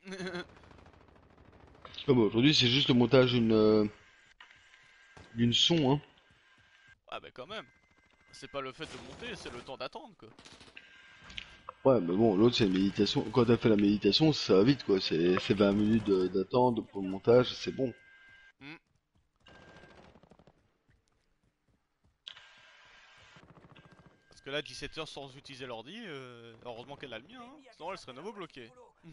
Ah bah, aujourd'hui, c'est juste le montage d'une euh, d'une son, hein. Ah bah quand même. C'est pas le fait de monter, c'est le temps d'attendre quoi. Ouais, mais bon, l'autre, c'est une méditation. Quand t'as fait la méditation, ça va vite, quoi. C'est c'est vingt minutes de- d'attente pour le montage, c'est bon. Hmm. Parce que là, dix-sept heures sans utiliser l'ordi, euh, heureusement qu'elle a le mien, hein. Sinon elle serait nouveau bloquée.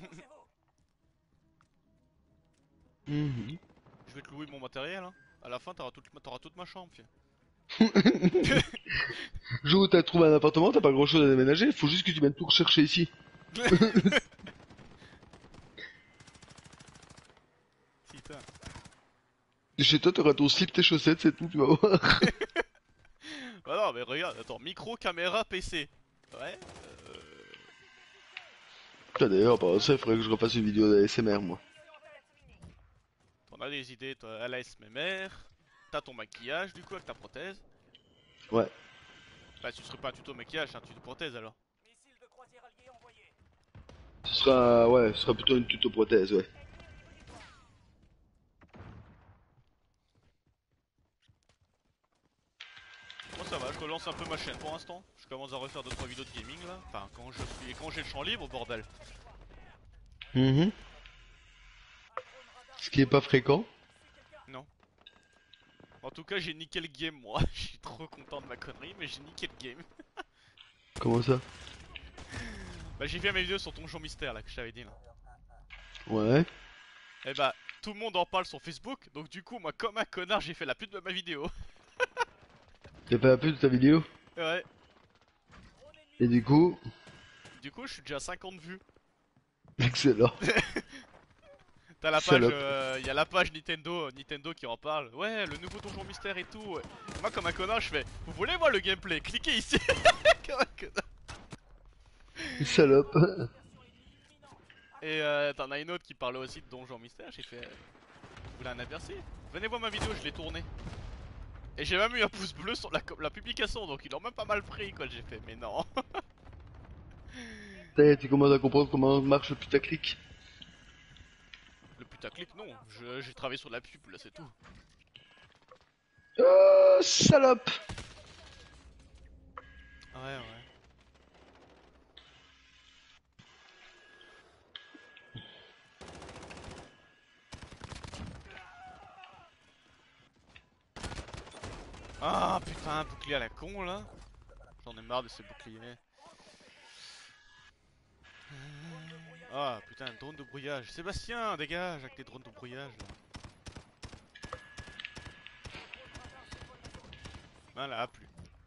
Mhm. Je vais te louer mon matériel, hein. À la fin, t'auras toute, t'auras toute ma chambre, puis. Jour où t'as trouvé un appartement, t'as pas grand chose à déménager, faut juste que tu viennes tout rechercher ici. Putain. Chez toi, t'auras ton slip, tes chaussettes, c'est tout, tu vas voir. Bah non, mais regarde, attends, micro, caméra, P C. Ouais. Euh... Putain, d'ailleurs, par ça, il faudrait que je refasse une vidéo d'A S M R, moi. T'en as des idées, toi, à la S M R. T'as ton maquillage, du coup, avec ta prothèse. Ouais. Bah, tu serais pas un tuto maquillage, c'est un tuto prothèse alors. Ce sera, ouais, ce sera plutôt une tuto-prothèse, ouais. Moi ça va, je relance un peu ma chaîne pour l'instant. Je commence à refaire deux trois vidéos de gaming là. Enfin, quand je suis, quand j'ai le champ libre, bordel. Mhm. Ce qui est pas fréquent. Non. En tout cas, j'ai niqué le game moi. Je suis trop content de ma connerie, mais j'ai niqué le game. Comment ça? Bah, j'ai fait mes vidéos sur Donjon Mystère là que je t'avais dit là. Ouais. Et bah, tout le monde en parle sur Facebook, donc du coup, moi, comme un connard, j'ai fait la pute de ma vidéo. T'as fait un peu de ta vidéo? Ouais. Et du coup, Du coup, je suis déjà à cinquante vues. excellent. T'as la page, Salope. euh, y a la page Nintendo, Nintendo qui en parle. Ouais, le nouveau Donjon Mystère et tout. Ouais. Moi, comme un connard, je fais. Vous voulez voir le gameplay? Cliquez ici. Comme un connard. Salope. Et euh, t'en as une autre qui parlait aussi de Donjon Mystère. J'ai fait. Vous voulez un aperçu? Venez voir ma vidéo, je l'ai tournée. Et j'ai même eu un pouce bleu sur la, la publication, donc ils l'ont même pas mal pris quoi. J'ai fait, mais non. Ça y est, tu commences à comprendre comment marche le putaclic. Le putaclic, non. Je- J'ai travaillé sur la pub là, c'est tout. Oh, salope. Ouais, ouais. Ah putain, bouclier à la con là. J'en ai marre de ces boucliers. Ah putain, drone de brouillage. Sébastien, dégage avec tes drones de brouillage là. Ben là, plus.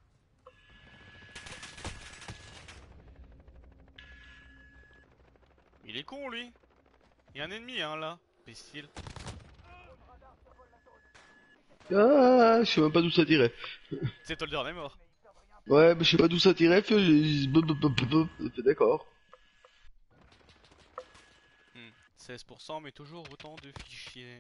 Il est con lui. Il y a un ennemi hein là. Imbécile. Ah, je sais même pas d'où ça tirait. C'est toi le dernier mort. Ouais, mais je sais pas d'où ça tirait, fait, j'ai- bup, bup, bup, bup, bup. Fait, d'accord. Hmm. seize pour cent mais toujours autant de fichiers.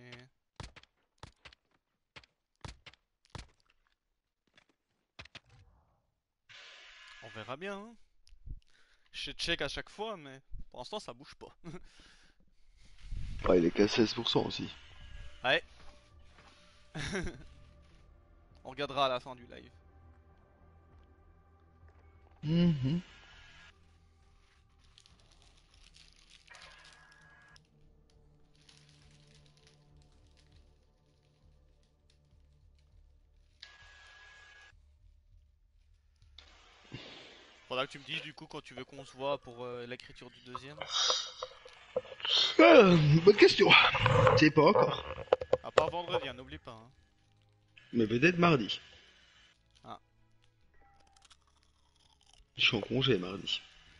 On verra bien hein. Je check à chaque fois mais pour l'instant ça bouge pas. Ouais, il est qu'à seize pour cent aussi. Ouais. On regardera à la fin du live. Mhm. Faudra que tu me dises du coup quand tu veux qu'on se voit pour euh, l'écriture du deuxième. Ah, bonne question. C'est pas encore. À part vendredi, hein, n'oublie pas. Hein. Mais peut-être mardi. Ah. Je suis en congé mardi.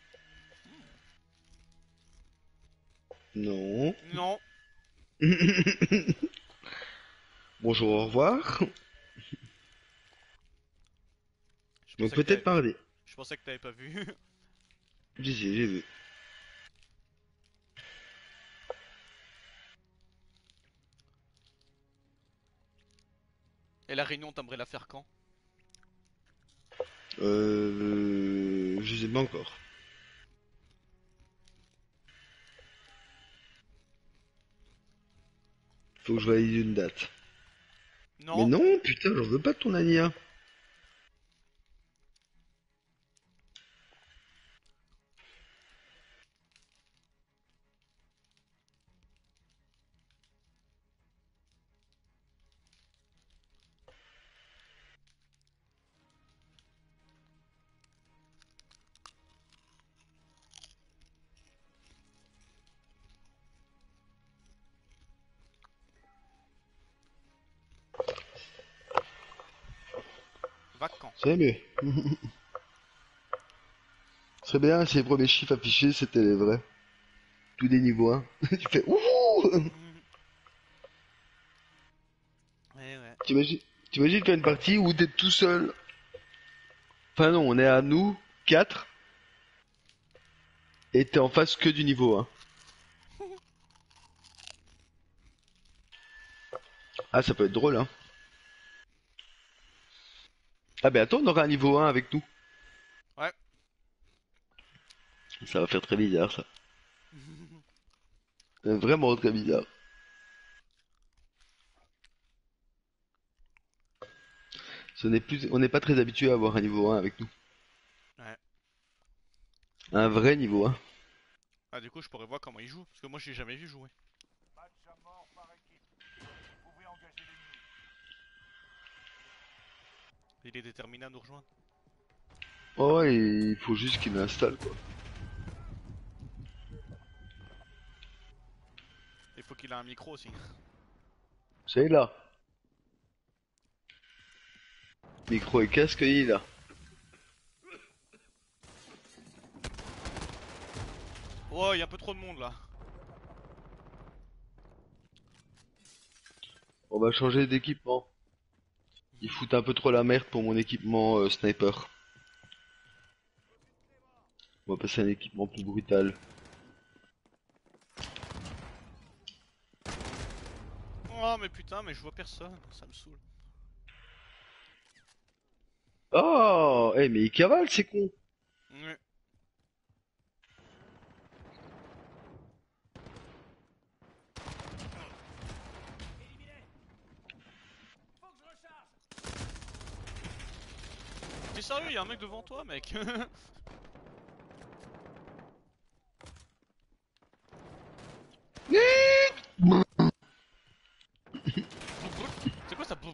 Non. Non. Bonjour, au revoir. Je Donc pensais que t'avais... peut-être mardi. Je pensais que t'avais pas vu. Si, si, j'ai vu. Et la réunion, t'aimerais la faire quand? Euh... Je sais pas encore. Faut que je valide une date. Mais Non. non, putain, j'en veux pas de ton Ania. Vacant. C'est mieux. Ce serait bien si les premiers chiffres affichés c'était les vrais. Tous des niveaux un. Tu fais ouh. Mhm. Ouais, ouais. T'imagines, t'imagines faire une partie où t'es tout seul. Enfin non, on est à nous, quatre, et t'es en face que du niveau un. Ah, ça peut être drôle, hein. Ah ben attends, on aura un niveau un avec nous. Ouais. Ça va faire très bizarre, ça. Euh, Vraiment très bizarre. Ce n'est plus, on n'est pas très habitué à avoir un niveau un avec nous. Ouais. Un vrai niveau un. Ah, du coup, je pourrais voir comment il joue. Parce que moi, je l'ai jamais vu jouer. Il est déterminé à nous rejoindre. Oh, et il faut juste qu'il l'installe, quoi. Il faut qu'il ait un micro aussi. C'est là. Micro et casque, il est là. Oh, il y a un peu trop de monde là. On va changer d'équipement. Il fout un peu trop la merde pour mon équipement euh, sniper. On va passer à un équipement plus brutal. Oh, mais putain, mais je vois personne. Ça me saoule. Oh, eh mais il cavale, c'est con. Ouais. T'es sérieux, y a un mec devant toi, mec. C'est quoi ça?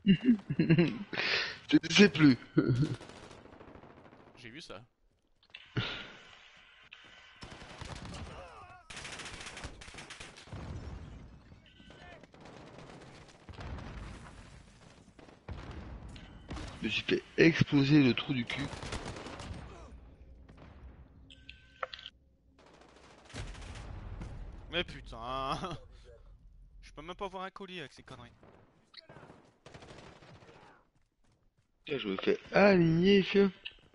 Je ne sais plus. J'ai vu ça. Je me suis fait exploser le trou du cul. Mais putain. Je peux même pas voir un colis avec ces conneries. Putain, je me fais aligner, fieu.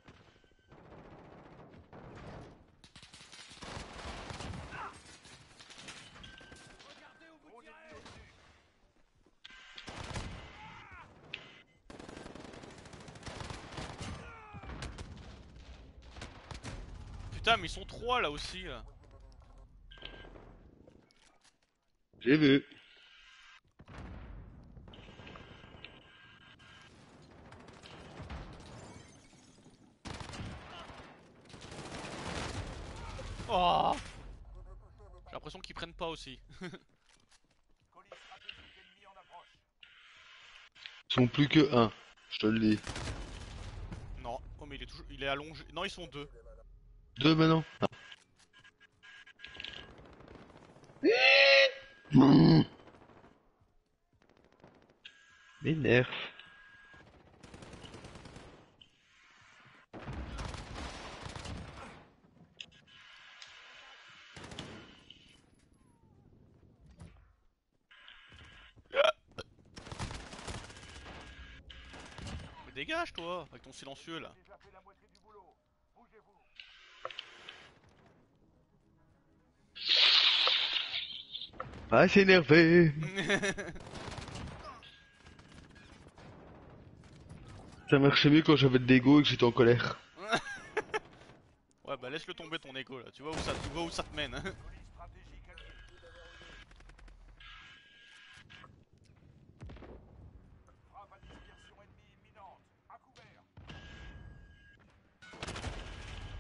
Putain, mais ils sont trois là aussi. Là. J'ai vu. Oh, j'ai l'impression qu'ils prennent pas aussi. Ils sont plus que un. Je te le dis. Non. Oh, mais il est toujours. Il est allongé. Non, ils sont deux. Deux maintenant. Mmh. M'énerve. Mais dégage toi, avec ton silencieux là. Ah, c'est énervé. Ça marchait mieux quand j'avais de l'ego et que j'étais en colère. Ouais, bah laisse-le tomber ton écho là. Tu vois où ça, tu vois où ça te mène. Hein.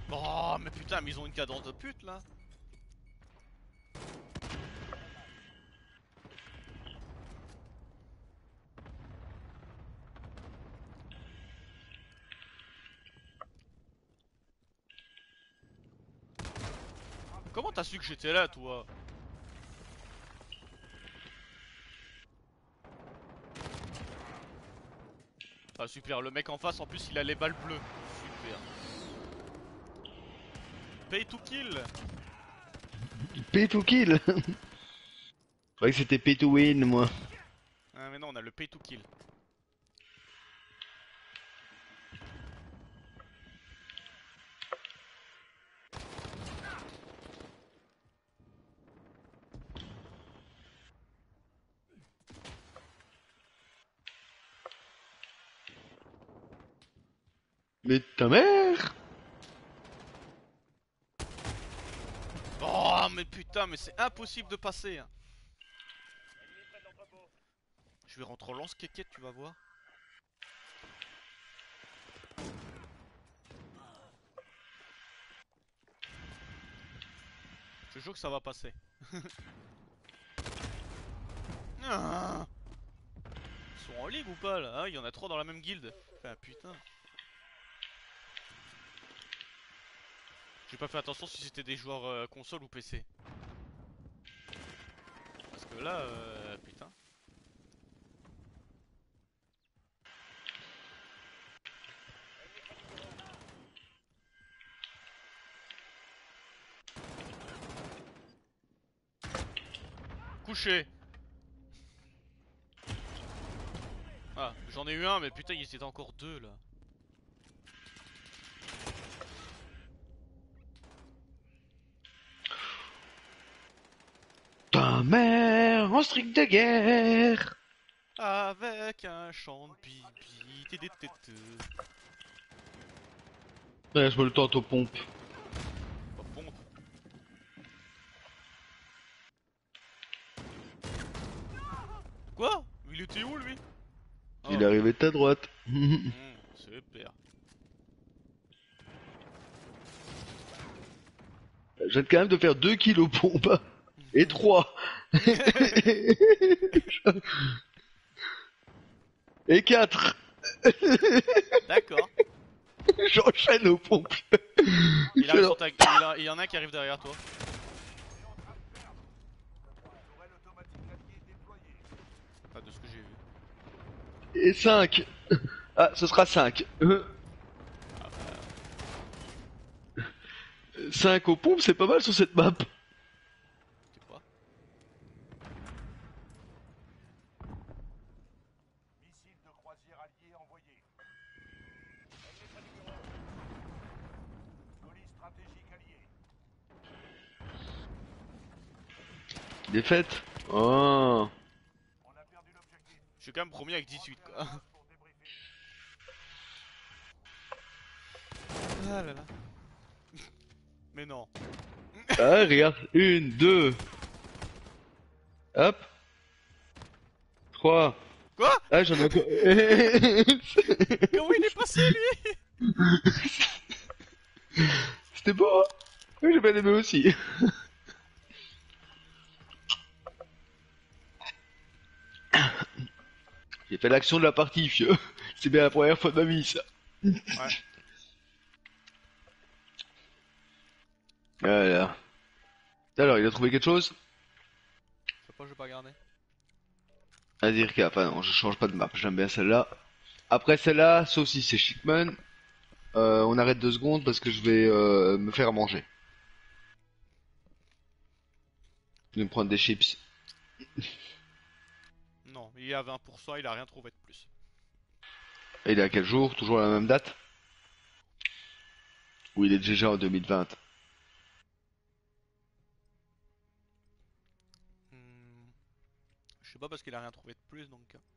Oh, mais putain, mais ils ont une cadence de pute là. Comment t'as su que j'étais là, toi? Ah, super, le mec en face, en plus, il a les balles bleues. Super. Pay to kill. Pay to kill. Je croyais que c'était pay to win, moi. Ah, mais non, on a le pay to kill. Mais ta mère. Oh, mais putain, mais c'est impossible de passer, hein. Je vais rentrer en lance-quéquette, tu vas voir. Je te jure que ça va passer. Ah, ils sont en ligue ou pas là? Ah, il y en a trois dans la même guilde. Ah putain. J'ai pas fait attention si c'était des joueurs euh, console ou P C. Parce que là, euh, putain. Couché. Ah, j'en ai eu un, mais putain, il était encore deux là. Ta mère en strict de guerre. Avec un chant de pipi. Tététété. Ouais, je me le tente aux pompes. Pas pompe. Quoi? Il était où lui? Il Oh, est arrivé de ta droite. hmm, super. Je viens quand même de faire deux kills aux pompes. Et trois. Et quatre. D'accord. J'enchaîne aux pompes. Il arrive sur ta... il, a- il y en a un qui arrive derrière toi. Enfin, de ce que j'ai vu. Et cinq. Ah, ce sera cinq. cinq aux pompes, c'est pas mal sur cette map. C'est quoi? Missile de croisière allié envoyé. Colis stratégique allié. Défaite. Oh. On a perdu l'objectif. Je suis quand même premier avec dix-huit quoi. Pour débriefer. Ah là là. Mais non. Ah, regarde. Une, deux. Hop. Trois. Quoi? Ah, j'en ai encore. Comment il est passé lui? C'était beau, hein. Oui, j'ai bien aimé aussi. J'ai fait l'action de la partie, fieu. C'est bien la première fois de ma vie, ça. Ouais. Voilà. Alors, il a trouvé quelque chose? Je sais pas, je vais pas regarder. À dire qu'il y a... Enfin, non, je change pas de map. J'aime bien celle-là. Après celle-là, sauf si c'est Chickman, euh, on arrête deux secondes parce que je vais euh, me faire à manger. Je vais me prendre des chips. Non, il est à vingt pour cent, il a rien trouvé de plus. Et il est à quel jour? Toujours à la même date? Ou il est déjà en deux mille vingt? Hmm, je sais pas parce qu'il a rien trouvé de plus donc. euh.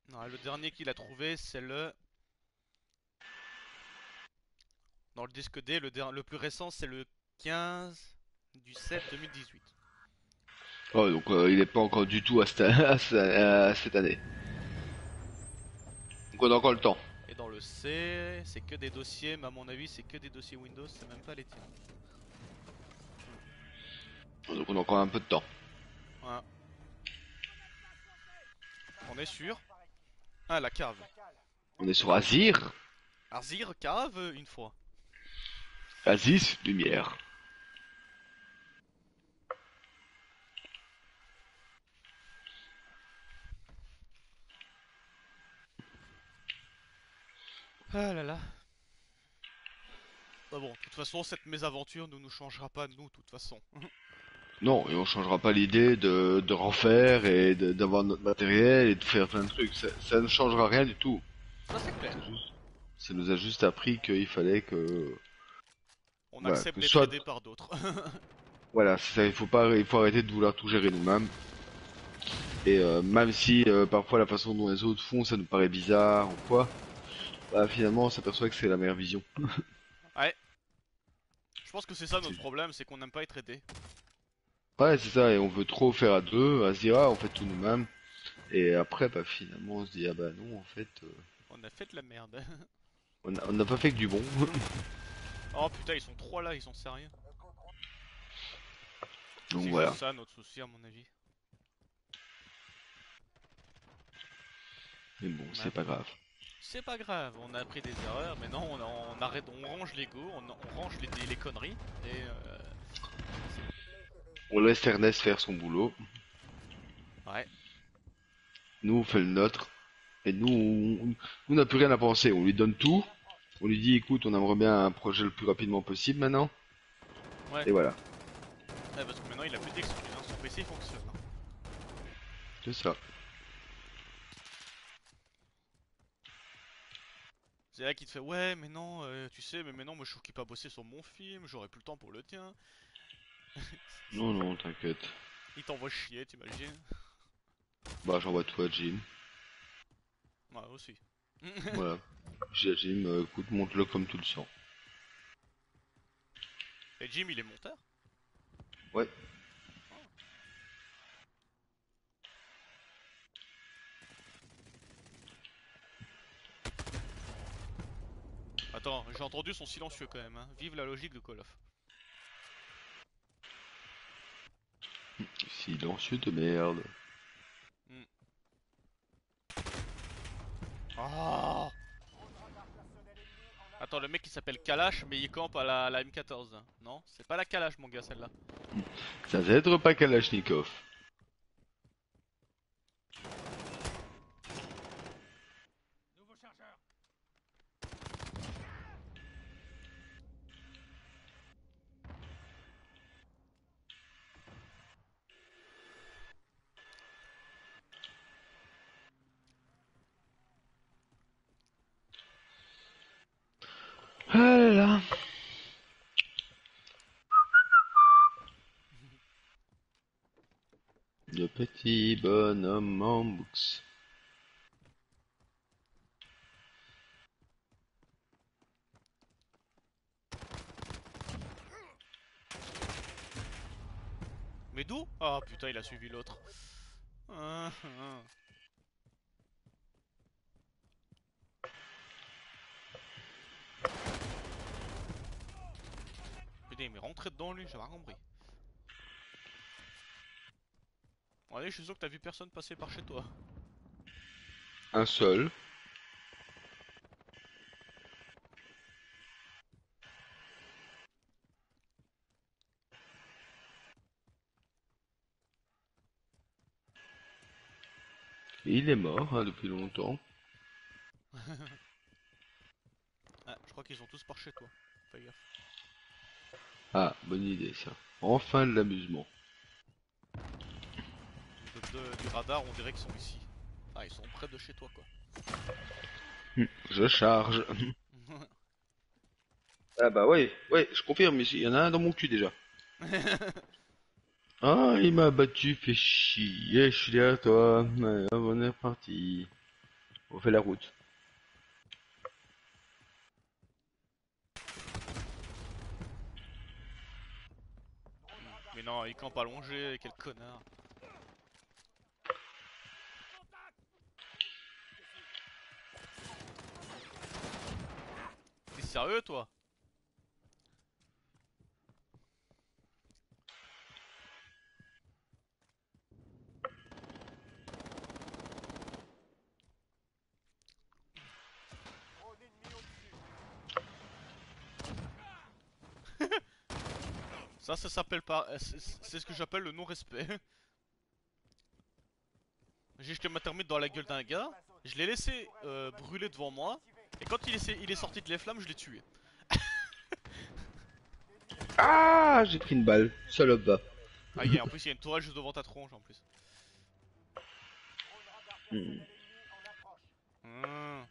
Non, le dernier qu'il a trouvé, c'est le... Dans le disque D, le, der- le plus récent, c'est le quinze du sept deux mille dix-huit. Oh, donc euh, il est pas encore du tout à cette, à ce- à cette année. Donc on a encore le temps. Et dans le C, c'est que des dossiers, mais à mon avis, c'est que des dossiers Windows, c'est même pas les tiens. Donc on a encore un peu de temps. Voilà. On est sûr. Ah, la cave. On est sur Azir. Arzir, cave, une fois. Aziz, lumière. Ah là là. Bah bon, de toute façon, cette mésaventure ne nous changera pas, nous, de toute façon. Non, et on changera pas l'idée de, de refaire et de- d'avoir notre matériel et de faire plein de trucs. Ça, ça ne changera rien du tout. Ça, c'est clair. C'est juste- ça nous a juste appris qu'il fallait que... On Voilà, accepte que d'être soit- aidé par d'autres. Voilà, c'est ça, il faut pas, il faut arrêter de vouloir tout gérer nous-mêmes. Et euh, même si euh, parfois la façon dont les autres font, ça nous paraît bizarre ou quoi, bah finalement on s'aperçoit que c'est la meilleure vision. Ouais. Je pense que c'est ça notre C'est- problème, c'est qu'on n'aime pas être aidé. Ouais, c'est ça, et on veut trop faire à deux, à se dire ah, on fait tout nous-mêmes. Et après, bah finalement on se dit ah bah non, en fait, euh, On a fait de la merde. on a- on n'a pas fait que du bon. Oh putain, ils sont trois là, ils sont sérieux. Donc C'est voilà. juste ça notre souci, à mon avis. Mais bon, On a c'est pas grave. C'est pas grave, on a appris des erreurs, mais non, on, on arrête, on range l'ego, on, on range les, les conneries, et euh, On laisse Ernest faire son boulot, ouais, nous on fait le nôtre, et nous, on- nous on n'a plus rien à penser, on lui donne tout, on lui dit écoute, on aimerait bien un projet le plus rapidement possible maintenant, ouais. et voilà, Ouais, parce que maintenant il a plus d'excuses, hein, son P C fonctionne. Hein. c'est ça. C'est là qu'il te fait ouais, mais non, euh, tu sais, mais maintenant moi je suis occupé à bosser sur mon film, j'aurai plus le temps pour le tien. Non, non, t'inquiète. Il t'envoie chier, t'imagines? Bah j'envoie tout à Jim, Ouais, aussi. voilà. Je dis à Jim, euh, écoute, monte-le comme tu le sens. Et Jim il est monteur? Ouais. Attends, j'ai entendu son silencieux quand même, hein. Vive la logique de Call of. Silencieux de merde. Oh Attends, le mec il s'appelle Kalash, mais il campe à la, à la M quatorze. Non, c'est pas la Kalash mon gars celle-là. Ça t'aide pas Kalachnikov. Nouveau chargeur. Ah là là. Le petit bonhomme en books. Mais d'où? Ah putain, il a suivi l'autre. Ah, ah. Putain, mais rentrez dedans lui, j'ai pas compris. Bon, allez, je suis sûr que t'as vu personne passer par chez toi. Un seul. Il est mort hein, depuis longtemps. Ah, je crois qu'ils sont tous par chez toi. Fais gaffe. Ah, bonne idée ça. Enfin de l'amusement. De- de- du radar, on dirait qu'ils sont ici. Ah, ils sont près de chez toi quoi. Je charge. Ah bah ouais, ouais, je confirme, il y en a un dans mon cul déjà. Ah, il m'a battu, fait chier, je suis derrière toi. Ouais, on est reparti. On fait la route. Mais non, il campe allongé, quel connard. T'es sérieux toi? Drone ennemi au-dessus. Ça, ça s'appelle pas. euh, C'est c'est ce que j'appelle le non-respect. J'ai jeté ma thermite dans la gueule d'un gars, je l'ai laissé euh, brûler devant moi, et quand il est, il est sorti de les flammes, je l'ai tué. Ah, j'ai pris une balle. Salope va. Ah, yeah, en plus, il y a une tourelle juste devant ta tronche en plus. Drone radar personnel ennemi en approche. Hmm.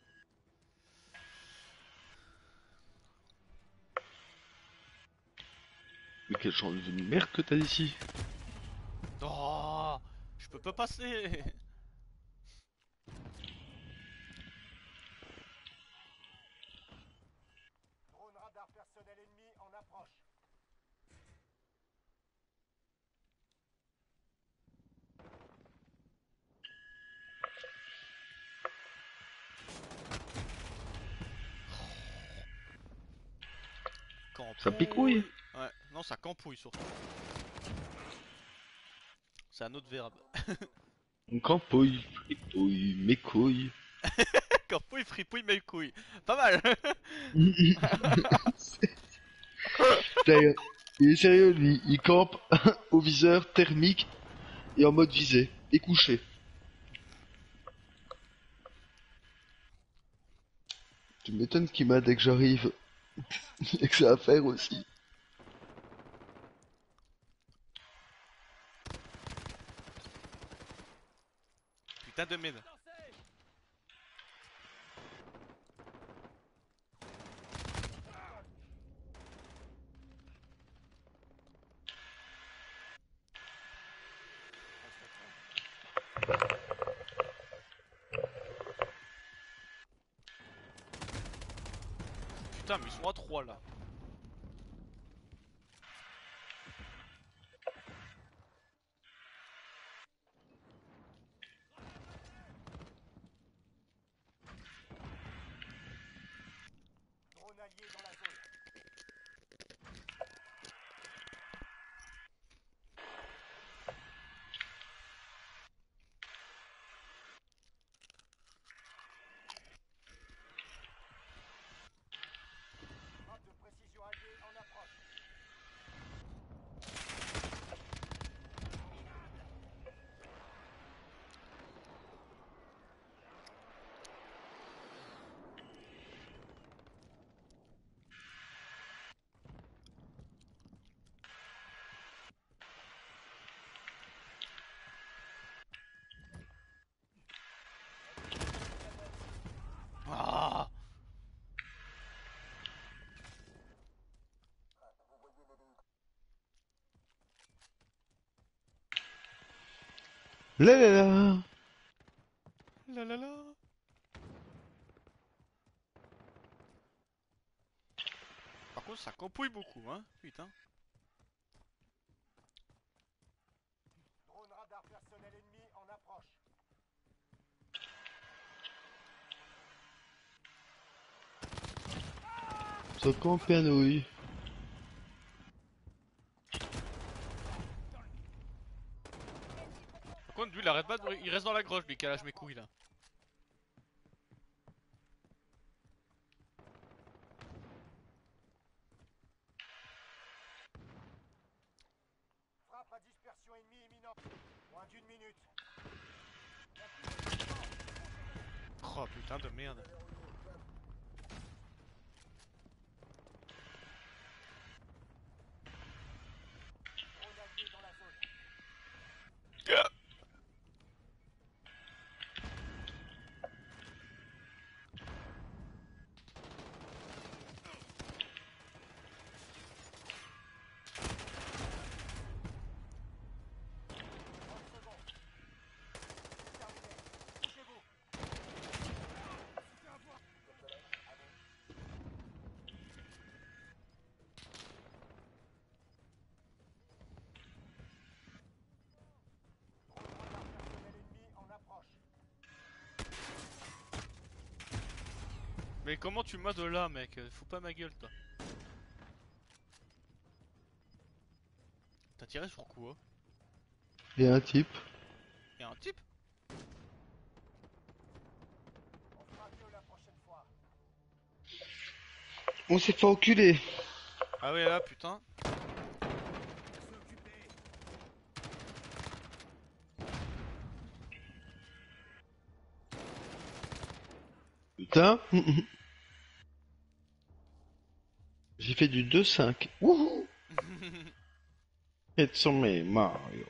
Mais quel genre de merde que t'as ici. Oh, je peux pas passer. Drone radar personnel ennemi en approche. Campouille. Ça picouille. Ouais, non, ça campouille surtout. C'est un autre verbe. Campouille, fripouille, mes couilles. Campouille, fripouille, mes couilles. Pas mal. D'ailleurs, il est sérieux lui, il campe au viseur thermique et en mode visé, et couché. Tu m'étonnes qu'il m'a dès que j'arrive, et que ça à faire aussi. Putain de merde. Putain, mais ils sont à trois là. Drone allié dans la zone. Frappe de précision alliée en approche. Ah. Là là là. La la la. Par contre, ça campouille beaucoup, hein. Putain. Drone radar personnel ennemi en approche. Ça campe un nouille. Par contre, lui, il arrête pas de... Il reste dans la grotte, lui, calage mes couilles là. Frappe à dispersion ennemie imminente. Moins d'une minute. Oh putain de merde. Drone allié dans la zone. trente secondes. Terminé. Bougez-vous. Mais comment tu m'as de là, mec? Fous pas ma gueule, toi. T'as tiré sur quoi? Il y a un type. Y'a un type? On fera mieux la prochaine fois. On s'est fait enculer. Ah ouais, là, putain. S'occuper. Putain. J'ai fait du deux cinq. Wouhou. It's on me, Mario.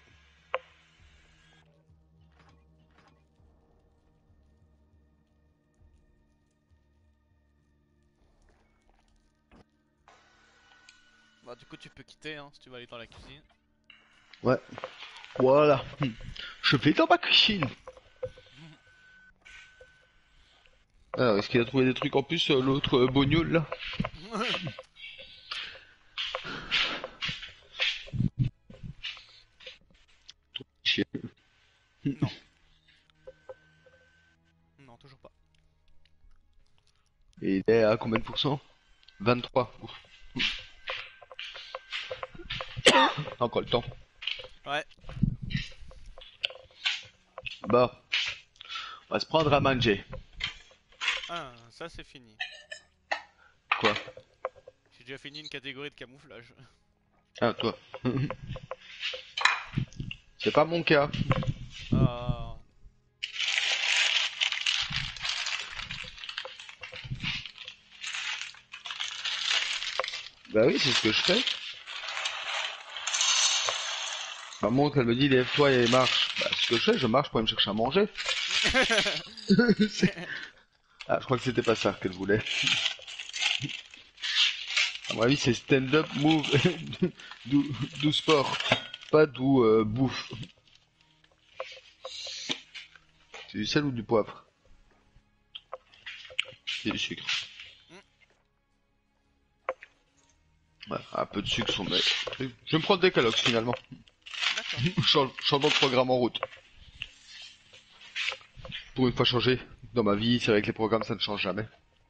Bah, du coup, tu peux quitter, hein, si tu vas aller dans la cuisine. Ouais. Voilà. Je vais dans ma cuisine. Alors, est-ce qu'il a trouvé des trucs en plus, euh, l'autre euh, bognol là? Chier. Non. Non, toujours pas. Et il est à combien de pourcents? vingt-trois. Ouf. Encore le temps. Ouais. Bah, on va se prendre à manger. Ah, ça c'est fini. Quoi? J'ai déjà fini une catégorie de camouflage. Ah, toi. C'est pas mon cas. Ah. Bah oui, c'est ce que je fais. Ma montre, elle me dit lève-toi et marche. Bah, ce que je fais, je marche pour aller me chercher à manger. C'est- Ah, je crois que c'était pas ça qu'elle voulait. À mon avis, c'est stand-up move do, do sport, pas do euh, bouffe. C'est du sel ou du poivre? C'est du sucre. Ouais, un peu de sucre sur mes... Je vais me prendre des calox finalement. D'accord. Change- Changement de programme en route. Pour une fois changer. Dans ma vie, c'est vrai que les programmes ça ne change jamais.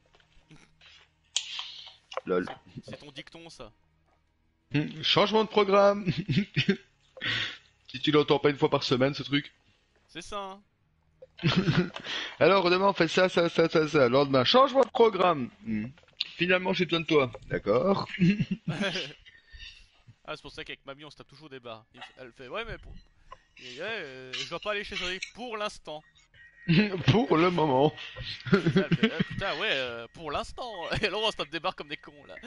Lol. C'est c'est ton dicton, ça. Hmm, Changement de programme. Si tu l'entends pas une fois par semaine, ce truc. C'est ça, hein. Alors demain on fait ça, ça, ça, ça, ça. Lendemain, changement de programme. Hmm. Finalement j'ai besoin de toi. D'accord. Ah, c'est pour ça qu'avec mamie on se tape toujours des barres. Il f- Elle fait, ouais, mais pour. Et, ouais, euh, je dois pas aller chez Cédric pour l'instant. Pour le moment. C'est ça, elle fait, ah, putain, ouais, euh, pour l'instant. Et alors on se tape des barres comme des cons là.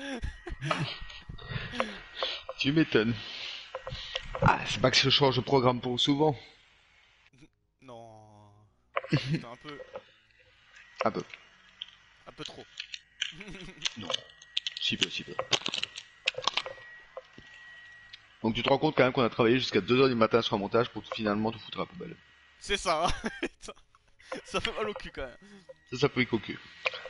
Tu m'étonnes. Ah, c'est pas que je change de programme pour souvent. Non. Juste un peu. Un peu. Un peu trop. Non. Si peu, si peu. Donc tu te rends compte quand même qu'on a travaillé jusqu'à deux heures du matin sur un montage pour finalement tout foutre à la poubelle. C'est ça, hein. Putain, ça fait mal au cul quand même. Ça, ça peut y cocu.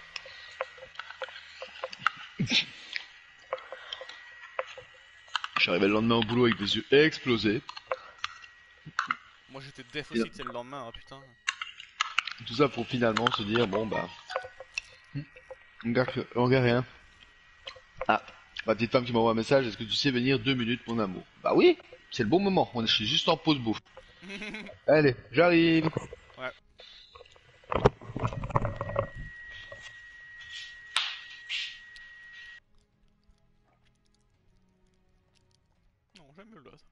Je suis arrivé le lendemain au boulot avec des yeux explosés. Moi j'étais def aussi, c'est le lendemain, hein, putain. Tout ça pour finalement se dire, bon bah... On garde, on garde rien. Ah, ma petite femme qui m'envoie un message, est-ce que tu sais venir deux minutes mon amour? Bah oui, c'est le bon moment, on est je suis juste en pause bouffe. Allez, j'arrive. Ouais. Non, j'aime mieux l'autre.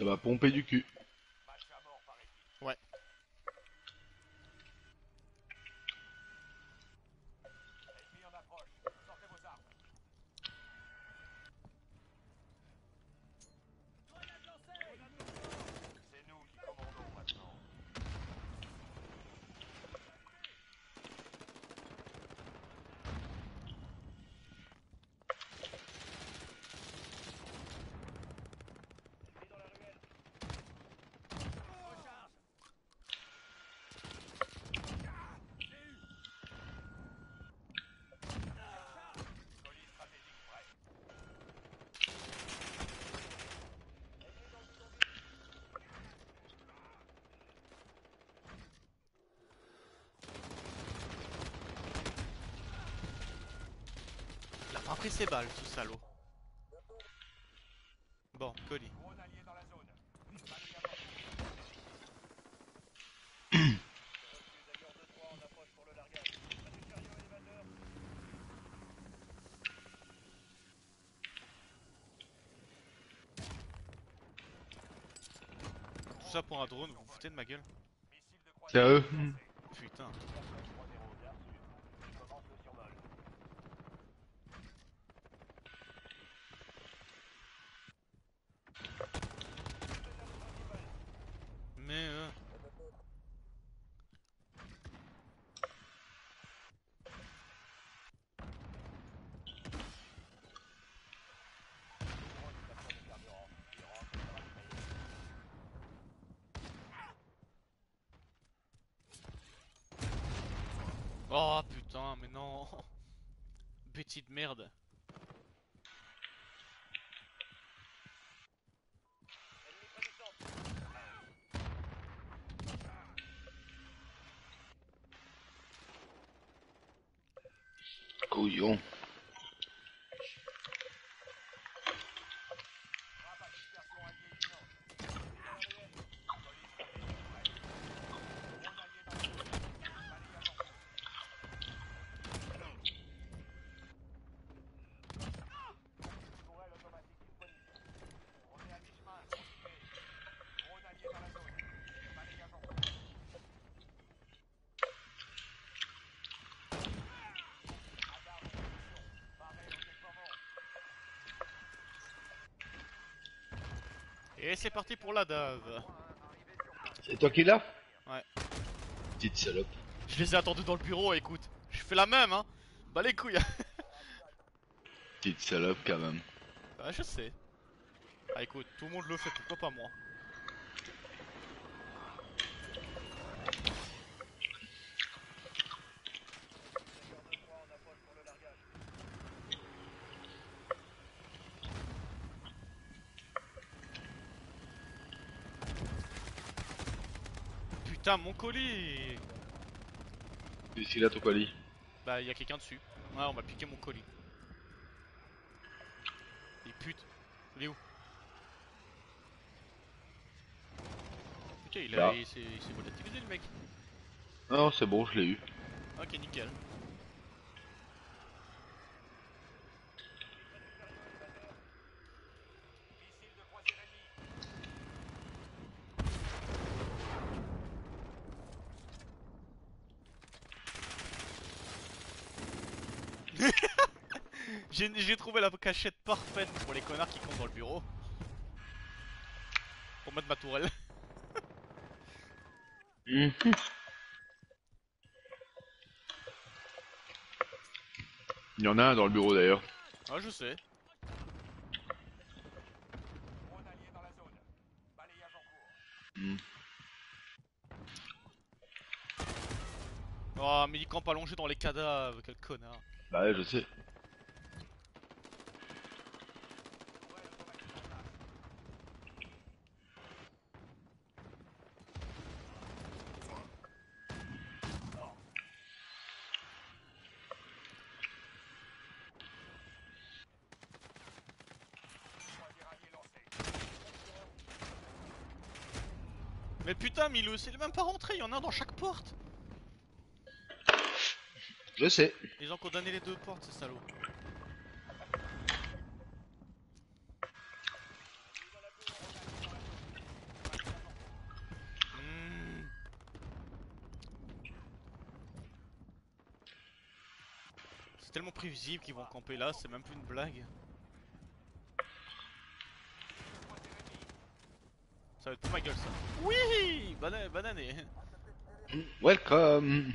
Ça va pomper du cul. Match à mort par équipe. Ouais. Ennemi en approche. Sortez vos armes. C'est nous qui commandons maintenant. Colis stratégique prêt. Il a pas pris ses balles, ce salaud. Bon, colis. Drone allié dans la zone. Balayage en cours. Dagger deux trois en approche pour le largage. Pas de chariot élévateur. Tout ça pour un drone, vous vous foutez de ma gueule? Missile de croisière. Sérieux? Putain. trois zéro, bien reçu. Je commence le survol. Mais euh... Oh putain, mais non. Petite merde. Ennemi près du centre. Couillon. Frappe à dispersion alliée imminente. Colis stratégique prêt. Drone allié dans la zone. Balayage en cours. Tourelle automatique disponible. On est à mi-chemin. Continuez. Drone allié dans la zone. Balayage en cours. Radar en position. Barré au déploiement. Et c'est parti pour la dave. Arrivé sur place. C'est toi qui l'as? Ouais. Petite salope. Je les ai attendus dans le bureau, écoute. Je fais la même, hein. Bah les couilles. Petite salope quand même. Bah je sais. Ah écoute, tout le monde le fait, pourquoi pas moi? Dagger deux trois en approche pour le largage. Putain, mon colis. Qu'est-ce qu'il a ton colis? Bah y'a quelqu'un dessus. Ouais, on m'a piqué mon colis. Et pute. Il est où? Putain, il, a, Là. il s'est il s'est volatilisé le mec. Non, c'est bon, je l'ai eu. Ok, nickel. Missile de croisière ennemi. J'ai j'ai trouvé la cachette parfaite pour les connards qui comptent dans le bureau. Pour mettre ma tourelle. Mhm. Il y en a un dans le bureau d'ailleurs. Ah, je sais. Drone allié dans la zone. Balayage en cours. Hmm. Oh, mais il campe allongé dans les cadavres, quel connard. Bah ouais, je sais. Tourelle automatique en place. Croisière allié lancé. Mais putain, Milou, il est même pas rentré, il y en a un dans chaque porte. Je sais. Ils ont condamné les deux portes, ces salauds. C'est tellement prévisible qu'ils vont camper là, c'est même plus une blague. Ça va être pour ma gueule ça. Oui, Bana banané. Welcome.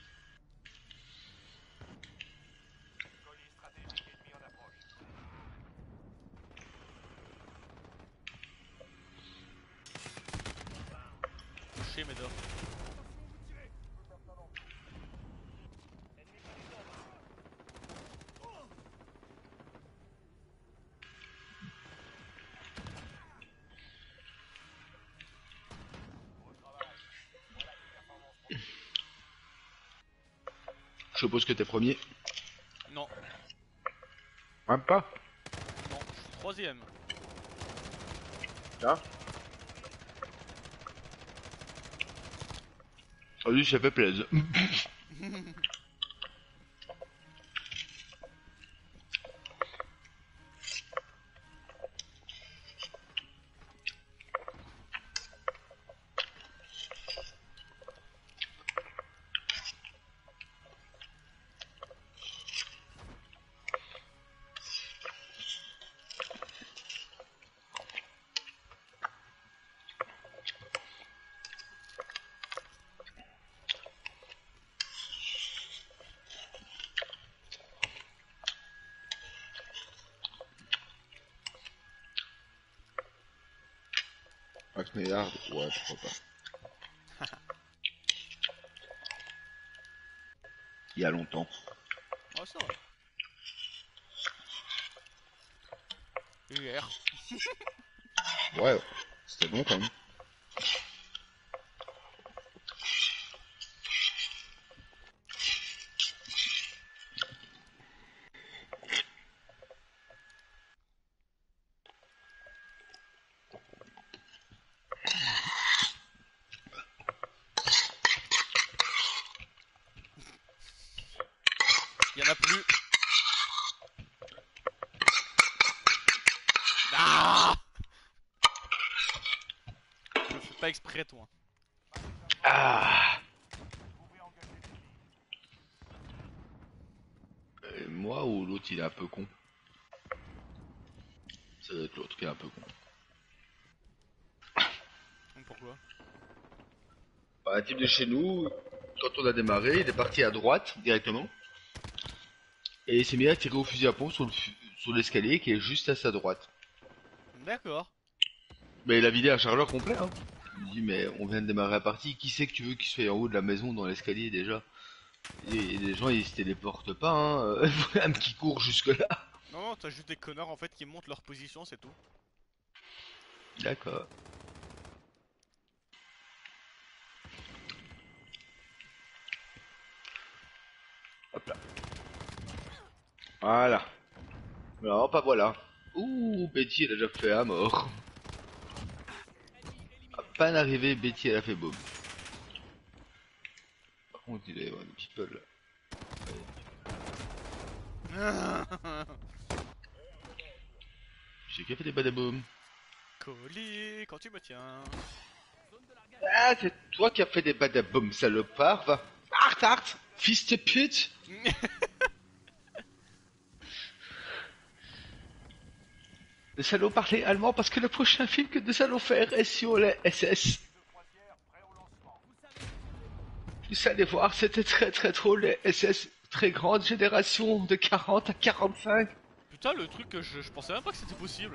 Colis stratégique ennemi en approche. Touché Médor. Je suppose que t'es premier. Non, Même pas. non, je suis troisième. Ah. Salut, ça fait plaisir. Max Meillard, ouais, pourquoi pas. Il y a longtemps. Oh ça va. Hier. Ouais, c'était bon quand même. Y'en a plus. Ah, je le fais pas exprès toi. Ah. Vous pouvez engager l'ennemi. Et moi ou l'autre il est un peu con. Ça doit être l'autre qui est un peu con. Pourquoi? Bah, un type de chez nous, quand on a démarré, il est parti à droite directement. Et il s'est mis à tirer au fusil à pompe sur le fu- sur l'escalier qui est juste à sa droite. D'accord. Mais il a vidé un chargeur complet, hein. Il me dit, mais on vient de démarrer la partie, qui c'est que tu veux qu'il soit en haut de la maison dans l'escalier déjà? Et, et les gens ils se téléportent pas, hein. euh, Faut quand même qui court jusque là. Non, non, t'as juste des connards en fait qui montent leur position, c'est tout. D'accord. Hop là. Voilà. Non, pas voilà. Ouh, Betty elle a déjà fait à mort. À peine arrivé, Betty elle a fait boum. Par contre, il est ouais, des people. J'ai qu'à fait des badaboum. Colis, quand tu me tiens. Ah, c'est toi qui as fait des badaboum, salopard, va. Art, art, fils de pute. Le salaud parlait allemand parce que le prochain film que nous allons faire est sur les S S. De croisière prêt au lancement. Vous allez voir, c'était très très drôle, les S S. Très grande génération de quarante à quarante-cinq. Putain, le truc que je, je pensais même pas que c'était possible.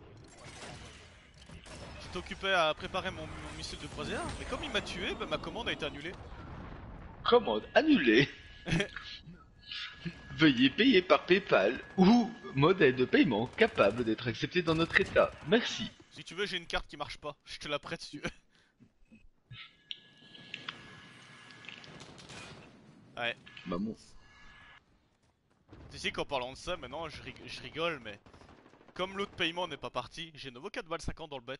J'étais occupé à préparer mon, mon missile de croisière, mais comme il m'a tué, bah, ma commande a été annulée. Commande annulée. Veuillez payer par PayPal ou modèle de paiement capable d'être accepté dans notre état. Merci. Si tu veux, j'ai une carte qui marche pas. Je te la prête si tu veux. Ouais. Maman. Tu sais qu'en parlant de ça, maintenant je, rig je rigole, mais comme l'autre paiement n'est pas parti, j'ai nouveau quatre balles cinquante dans le bet.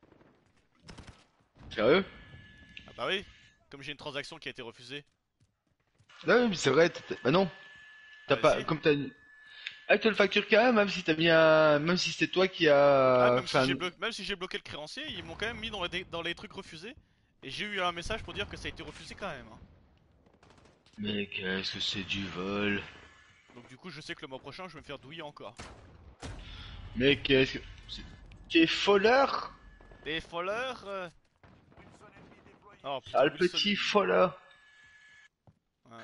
Sérieux? Ah bah oui, comme j'ai une transaction qui a été refusée. Non, mais c'est vrai. t'as- Bah non. T'as Ah, pas. si. Comme t'as. Ah, tu te le factures quand même, même si t'as mis un. Même si c'est toi qui Ah, a. même fait si un- j'ai bloqué, même si j'ai bloqué le créancier, ils m'ont quand même mis dans les, dans les trucs refusés. Et j'ai eu un message pour dire que ça a été refusé quand même. Hein. Mais qu'est-ce que c'est du vol? Donc du coup je sais que le mois prochain je vais me faire douiller encore. Mais qu'est-ce que... c'est- T'es voleur? Des voleurs euh... Wilson ennemi déployé. Oh putain, Ah, le Wilson petit ennemi. voleur. Ouais.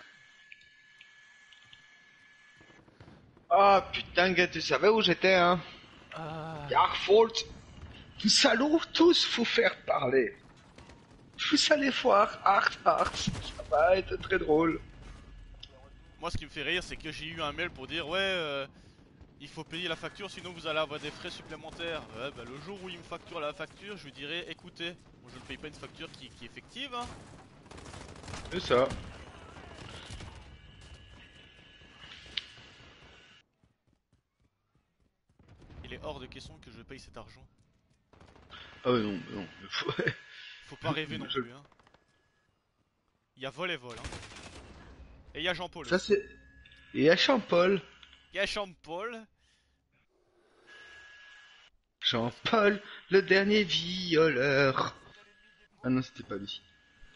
Ah putain, gars, tu savais où j'étais, hein? Ah. Garfold. Vous allez tous vous faire parler. Vous allez voir, Art Art. Ça va être très drôle. Moi ce qui me fait rire c'est que j'ai eu un mail pour dire ouais euh, il faut payer la facture sinon vous allez avoir des frais supplémentaires. Ouais bah le jour où il me facture la facture je lui dirai écoutez, moi je ne paye pas une facture qui, qui est effective hein. C'est ça. Il est hors de question que je paye cet argent. Ah ouais, non, non. Faut... Faut pas rêver non Je- plus hein. Il y a vol et vol hein. Et il y a Jean-Paul Ça aussi. c'est... Et à Jean-Paul. Il y a Jean-Paul. Jean-Paul, le dernier violeur. Ah non, c'était pas lui.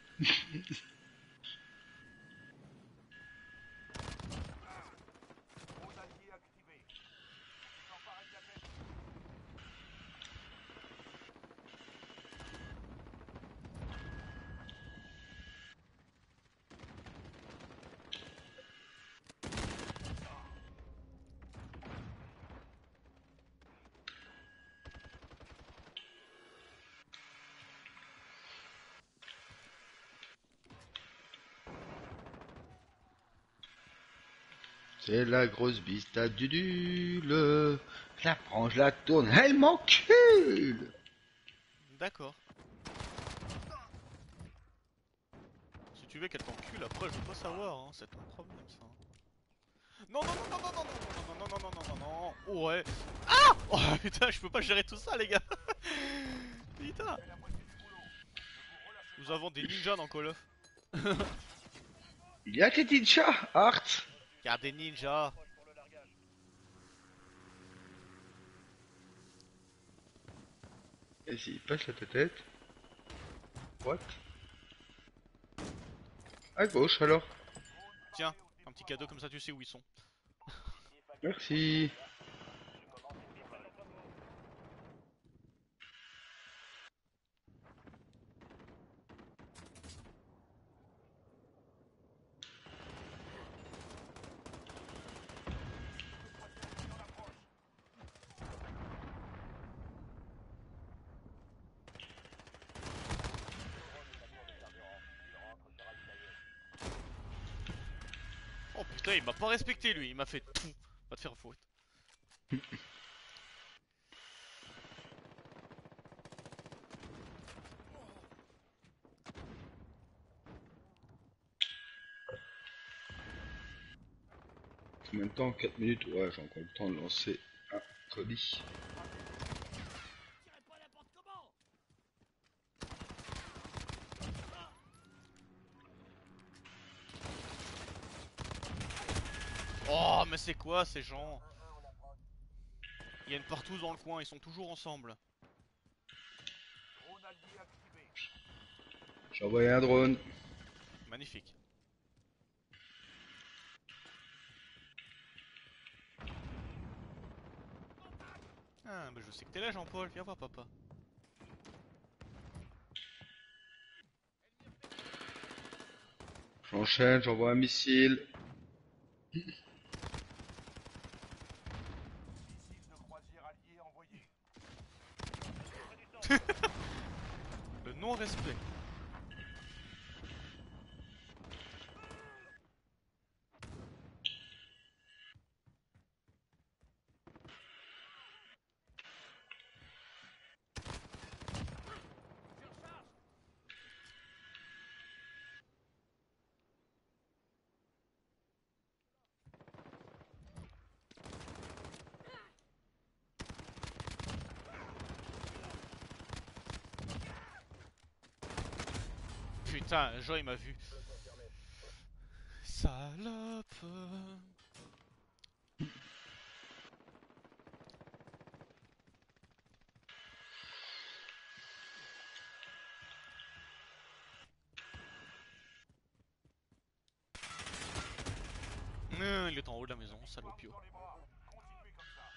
Drone allié activé. S'empare de la tête. C'est la grosse biste à Dudule. Je la prends, je la tourne, elle m'encule. D'accord. Si tu veux qu'elle t'encule après je veux pas savoir hein, c'est ton problème ça. Non non non non non non non non non non non non non non. Ouais. Ah. Oh putain je peux pas gérer tout ça les gars. Putain. La moitié du boulot. Ne vous relâchez Nous avons des ninjas dans Call of. Il y a que des chats, Art. Y'a des ninjas. pas pour le largage. Et s'il passe la tête. What? À gauche alors. Tiens, un petit cadeau comme ça tu sais où ils sont. Merci. Oh putain il m'a pas respecté lui, il m'a fait tout. Va te faire foutre. Combien de temps? quatre minutes? Ouais, j'ai encore le temps de lancer un colis. Tirez pas n'importe comment. Oh mais c'est quoi ces gens? Il y a une partouze dans le coin, ils sont toujours ensemble. Drone allié activé. J'ai envoyé un drone. Magnifique. Ah bah je sais que t'es là Jean-Paul, viens voir papa. J'enchaîne, j'envoie un missile. Missile de croisière allié envoyé. Le non-respect. Putain, Jean il m'a vu. Salope. Ah, il est en haut de la maison, salopio. Dans les bras. Continuez comme ça.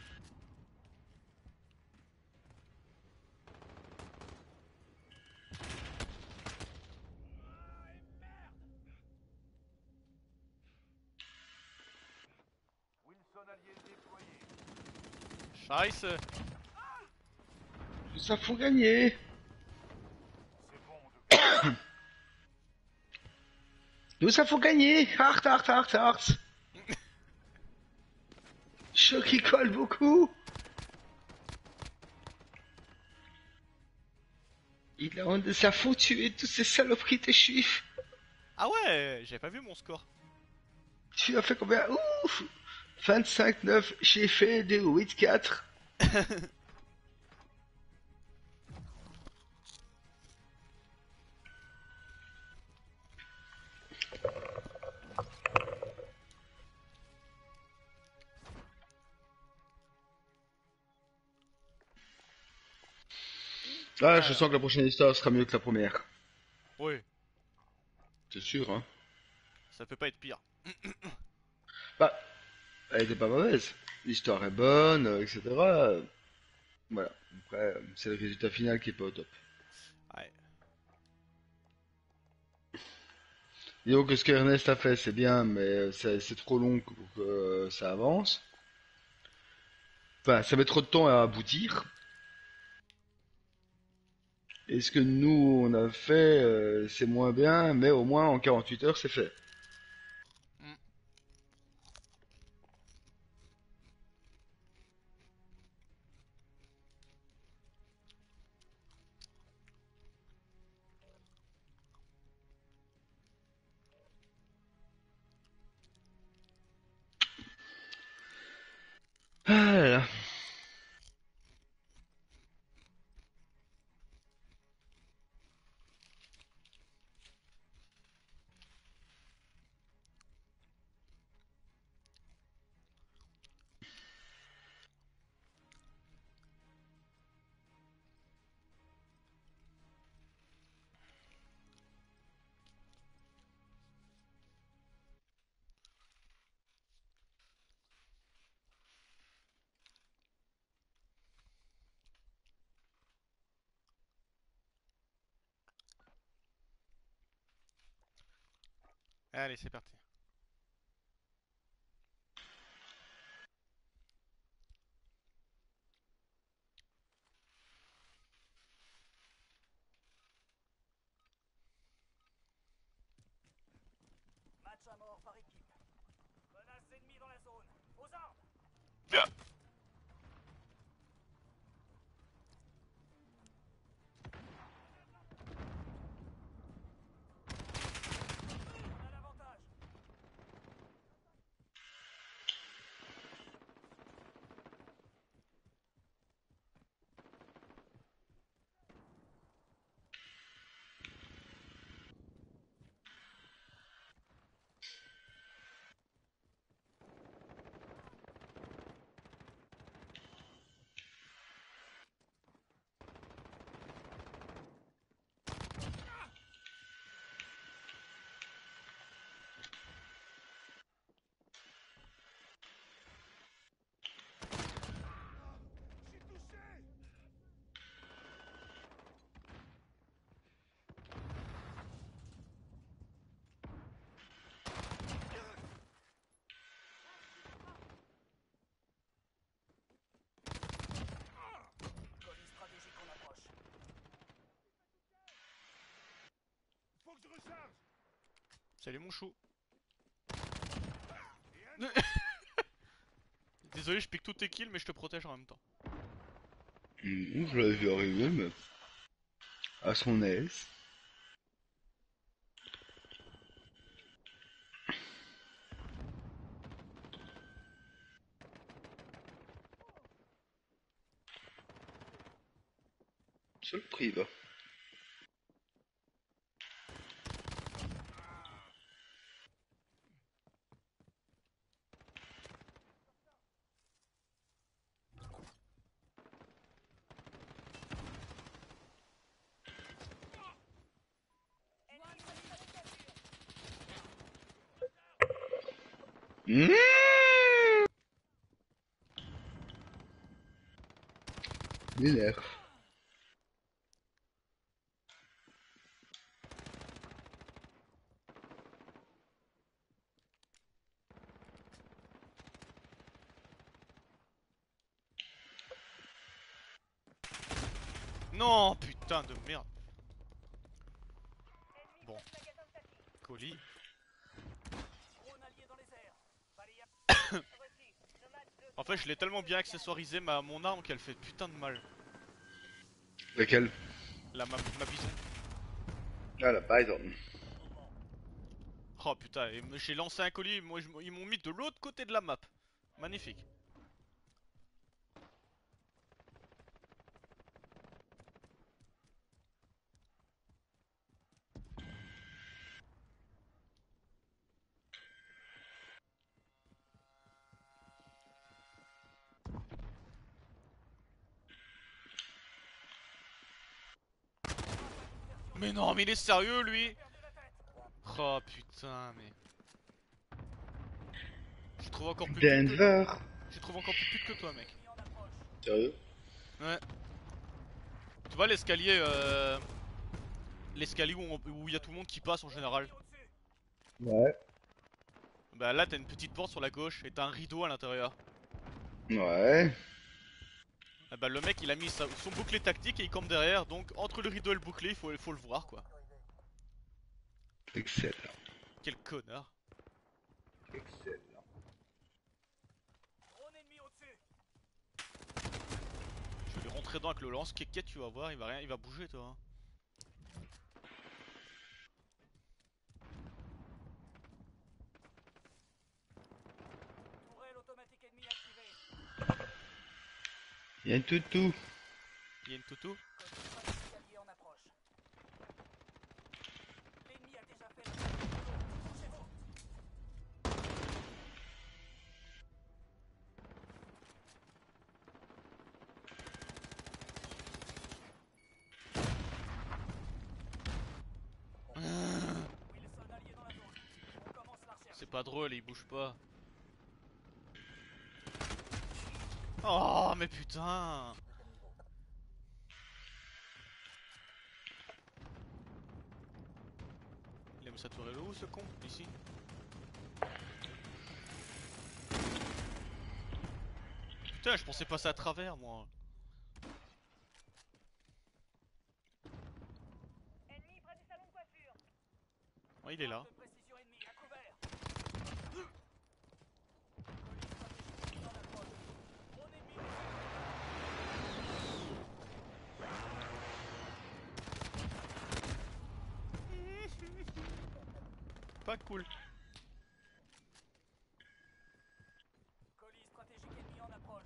Wilson allié déployé. Scheiße! Ça faut gagner. C'est bon de Nous, ça faut gagner. Hart, hart, hart, hart. Choc qui colle beaucoup. Il a honte de sa faute tuer tous ces saloperies de juifs. Ah ouais, j'avais pas vu mon score. Tu as fait combien? Ouf, vingt-cinq neuf, j'ai fait des huit quatre. Ah, je Alors. sens que la prochaine histoire sera mieux que la première. Oui, C'est sûr, hein. ça peut pas être pire. Bah, elle était pas mauvaise. L'histoire est bonne, euh, et cetera. Voilà. Après, euh, c'est le résultat final qui est pas au top. Ouais. Disons que ce qu'Ernest a fait, c'est bien, mais euh, c'est c'est trop long pour que euh, ça avance. Enfin, ça met trop de temps à aboutir. Et ce que nous, on a fait, euh, c'est moins bien, mais au moins en quarante-huit heures, c'est fait. Mm. Ah là là. Allez, c'est parti. match à mort par équipe. Menace ennemie dans la zone. Aux armes. On a l'avantage. J'ai touché. Colis stratégique en approche. Faut que je recharge. Salut mon chou. Et un Désolé, je pique tous tes kills, mais je te protège en même temps. Mmh, je l'avais vu arriver, mais à son aise. Seul prix, va. Mmh. M'énerve. Non, putain de merde. Bon, colis. Drone allié dans les airs. Balayage. En fait, je l'ai tellement bien accessoirisé ma mon arme qu'elle fait putain de mal. Laquelle? La ma, ma bison. Ah, la Python. Oh putain, et j'ai lancé un colis, moi, je- ils m'ont mis de l'autre côté de la map. Magnifique. Mais non, mais il est sérieux lui? Oh putain, mais. Je trouve encore plus pute que. Denver. Je trouve encore plus pute que toi, mec. Sérieux? Ouais. Tu vois l'escalier, euh... l'escalier où on- où il y a tout le monde qui passe en général. Ouais. Bah là, t'as une petite porte sur la gauche et t'as un rideau à l'intérieur. Ouais. Ah bah le mec, il a mis sa- son bouclier tactique et il campe derrière, donc entre le rideau et le bouclier, il faut, il faut le voir quoi. Excellent. Quel connard. Excellent. Drone ennemi au-dessus. Je vais lui rentrer dedans avec le lance, qu'est-ce tu vas voir, il va rien, il va bouger toi. Hein. Tourelle automatique ennemi activée. Y'a un toutou. Il y a une toutou. Colis stratégique allié en approche. L'ennemi a déjà fait la touchez-vous. Wilson allié dans la zone. On commence la recherche. C'est pas drôle, il bouge pas. Oh mais putain. Il aime saturer le où ce con? Ici. Putain, je pensais passer à travers moi. Ennemi près du salon de coiffure. Oh, il est là. De précision ennemie à couvert. Colis stratégique ennemi en approche. Drone ennemi au-dessus. Pas cool. Colis stratégique ennemi en approche.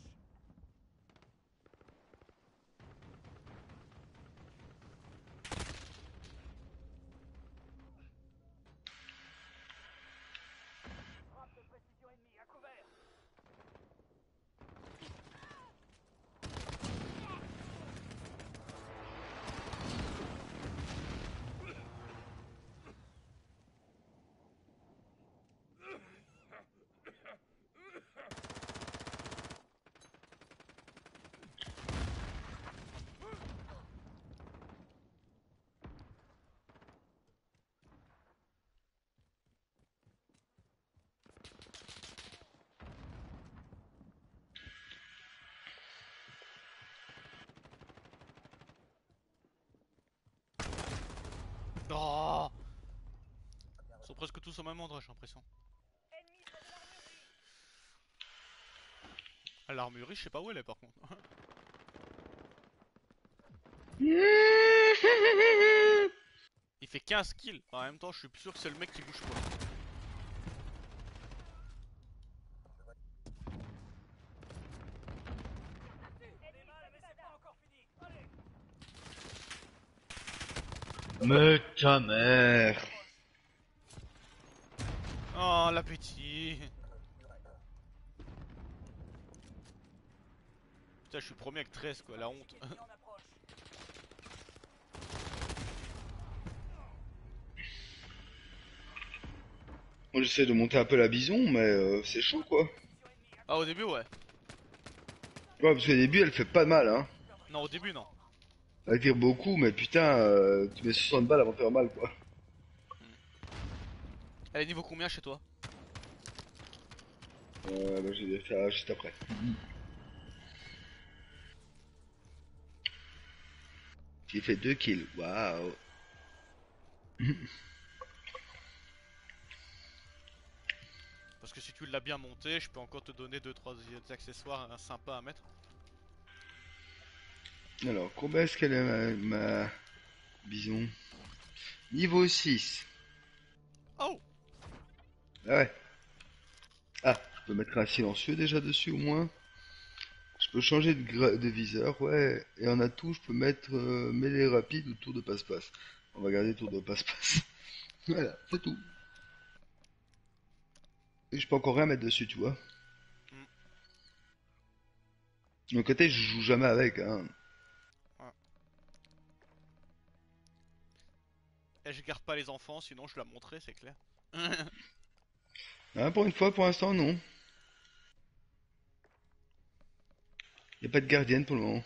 Frappe de précision ennemie à couvert. Oh, ils sont presque tous au même endroit, j'ai l'impression. Ennemi près de l'armurerie. À l'armurerie, je sais pas où elle est par contre. Il fait quinze kills. En même temps, je suis plus sûr que c'est le mec qui bouge pas. On est mal, mais c'est pas encore fini. Allez. Mais ta mère. Oh, l'appétit. Putain, je suis premier avec treize quoi, la honte. Ennemi en approche. Moi j'essaie de monter un peu la bison, mais euh, c'est chaud quoi. Ah, au début, ouais. Ouais, parce qu'au début elle fait pas mal, hein. Non, au début, non. Elle tire beaucoup, mais putain, euh, tu mets soixante balles avant de faire mal quoi. Hmm. Elle est niveau combien chez toi? Euh, bah, je vais faire juste après. J'ai fait deux kills, waouh. Parce que si tu l'as bien monté, je peux encore te donner deux trois accessoires euh, sympas à mettre. Alors, combien est-ce qu'elle est ma, ma bison? Niveau six. Oh! Ah ouais. Ah, je peux mettre un silencieux déjà dessus au moins. Je peux changer de, gra- de viseur, ouais. Et en atout, je peux mettre euh, mêlée rapide ou tour de passe-passe. On va garder tour de passe-passe. Voilà, c'est tout. Et je peux encore rien mettre dessus, tu vois. Hmm. De mon côté, je joue jamais avec, hein. Ouais. Et je garde pas les enfants, sinon je la montrerai, c'est clair. Hein, pour une fois, pour l'instant, non. Y a pas de gardienne pour le moment.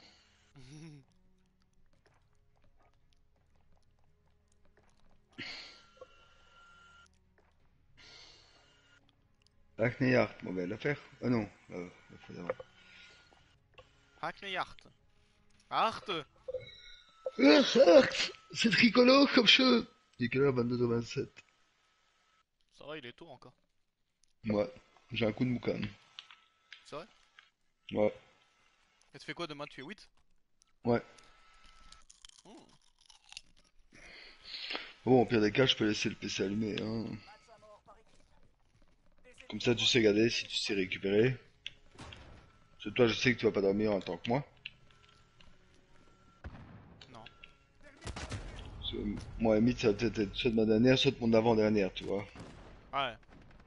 Hackneyard, mauvaise affaire. Ah non, euh, la fois d'avant. Hackney Art. Art! Ah, Arc, c'est tricolore comme cheveux. Il est quelle heure? Vingt-deux heures vingt-sept. Ça va, il est tôt encore. Ouais, j'ai un coup de moucan. C'est vrai? Ouais, Et tu fais quoi demain? Tu es huit? ouais. Bon, au pire des cas, je peux laisser le P C allumé, hein. Comme ça, tu sais regarder si tu sais récupérer. Parce que toi, je sais que tu vas pas dormir en tant que moi. Non. Parce que moi, à la limite, ça va peut-être être soit de ma dernière, soit de mon avant-dernière, tu vois. Ouais.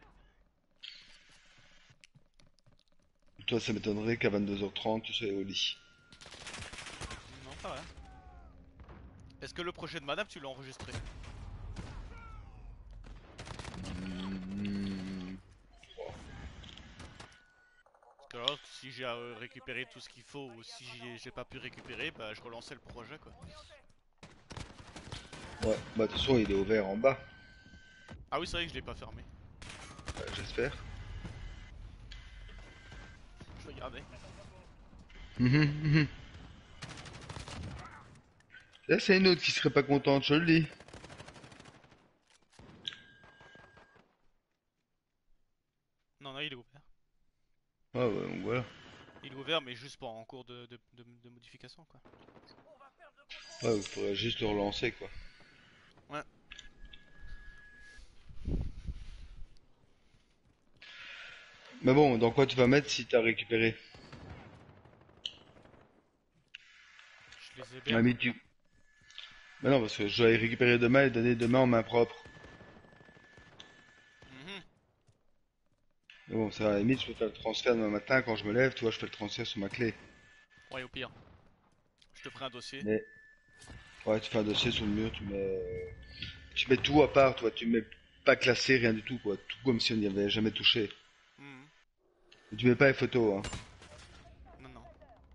Toi, ça m'étonnerait qu'à vingt-deux heures trente, tu sois au lit. Non, pas vrai. Est-ce que le projet de madame, tu l'as enregistré? Hmm. Parce que alors, si j'ai euh, récupéré tout ce qu'il faut ou si j'ai j'ai pas pu récupérer, bah je relançais le projet quoi. Ouais, bah, de toute façon, il est ouvert en bas. Ah oui, c'est vrai que je l'ai pas fermé. Euh, J'espère. Je vais regarder. Mhm, mhm. Là, c'est une autre qui serait pas contente, je le dis. Non, non, il est ouvert. Ah ouais, donc voilà. Il est ouvert, mais juste pas en cours de, de, de, de modification quoi. Ouais, il faudrait juste le relancer, quoi. Ouais. Mais bon, dans quoi tu vas mettre si t'as récupéré? Je les Ah, héberge mais au pire. tu... Mais non, parce que je dois les récupérer demain et donner demain en main propre. Mhm. Mais bon, ça, à la limite, je peux faire le transfert demain matin quand je me lève, tu vois, je fais le transfert sur ma clé. Ouais, au pire. Je te ferai un dossier. Mais, ouais, tu fais un dossier sur le mur, tu mets... Tu mets tout à part, toi, tu mets pas classé, rien du tout, quoi. Tout comme si on n'y avait jamais touché. Mhm. Et tu mets pas les photos, hein. Non, non.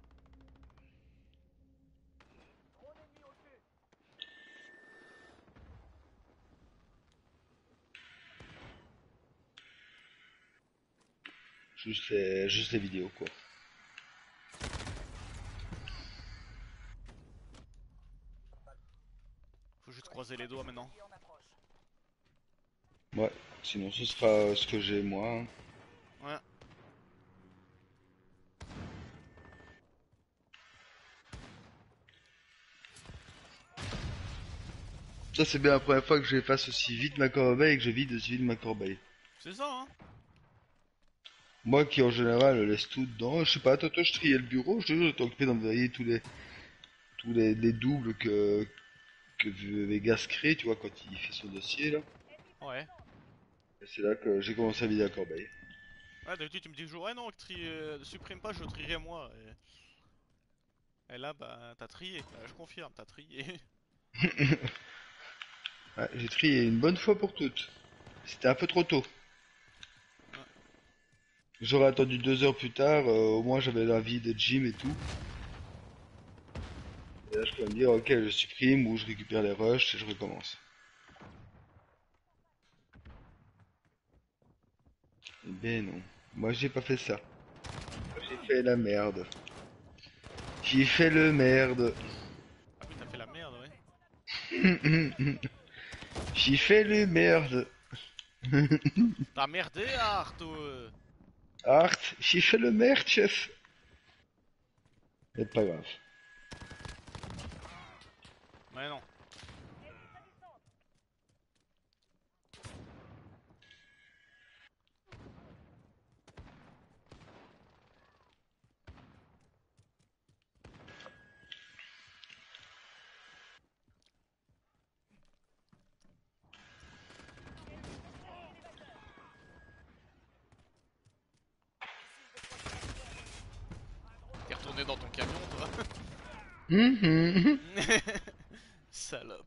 Juste les, juste les vidéos, quoi. Faut juste croiser les doigts maintenant. Ouais, sinon ce sera euh, ce que j'ai, moi, hein. Ouais. Ça, c'est bien la première fois que j'efface aussi vite ma corbeille et que je vide aussi vite ma corbeille. C'est ça, hein. Moi qui en général laisse tout dedans, je sais pas, toi, toi je triais le bureau, je te jure, j'étais occupé d'envoyer tous les tous les, les doubles que, que Vegas crée, tu vois, quand il fait son dossier là. Ouais. Et c'est là que j'ai commencé à vider la corbeille. Ouais, d'habitude tu me dis toujours, ouais non, tri... euh, supprime pas, je trierai moi. Et, et là, bah, t'as trié. Bah, je confirme, t'as trié. Ouais, j'ai trié une bonne fois pour toutes. C'était un peu trop tôt. J'aurais attendu deux heures plus tard, euh, au moins j'avais la vie de gym et tout. Et là je peux me dire ok je supprime ou je récupère les rushs et je recommence. Eh ben non, moi j'ai pas fait ça. J'ai fait la merde. J'ai fait le merde. Ah oui, t'as fait la merde, ouais. J'ai fait le merde. T'as merdé, Arto! Art, j'ai fait le merde chef. C'est pas grave. Mais non. T'es retourné dans ton camion, toi. Mhm, Salope.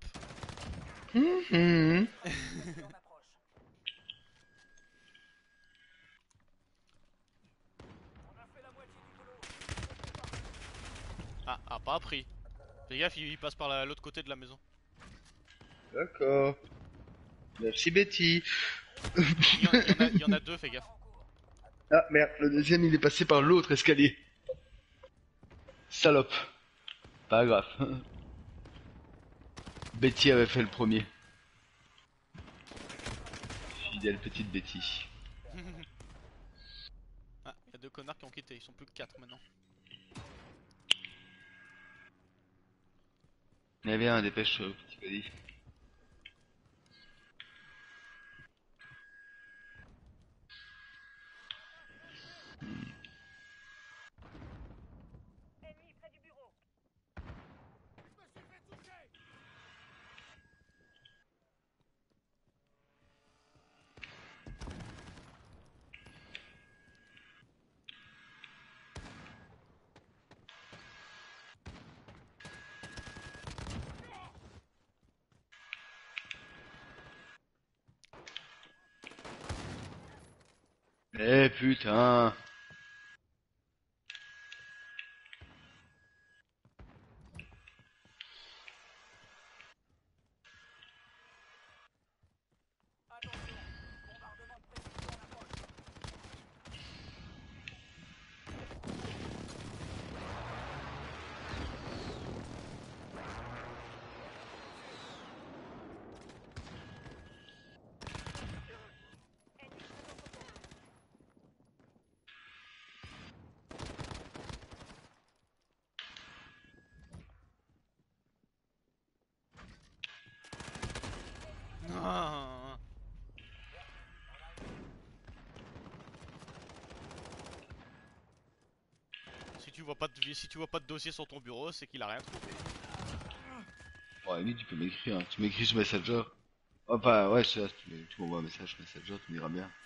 mhm. En approche. On a fait la moitié du boulot. Ah, ah, pas appris. Fais gaffe, il il passe par la- l'autre côté de la maison. D'accord. Merci Betty. Il y, en, il y en a, il y en a deux, fais gaffe. Ah merde, le deuxième il est passé par l'autre escalier. Salope. Pas grave. Betty avait fait le premier. Fidèle petite Betty. Ah, il y a deux connards qui ont quitté, ils sont plus que quatre maintenant. Eh bien, dépêche, euh, petit Betty. Ennemi près du bureau. Je me suis fait toucher. Eh putain. Attention. Bombardement de précision en approche. Ah. Si tu vois pas de si tu vois pas de dossier sur ton bureau, c'est qu'il a rien trouvé. Ouais, lui, tu peux m'écrire. Hein. Tu m'écris sur Messenger. Enfin, ouais, ça, tu m'é- tu m'envoies un message Messenger, tu m'iras bien.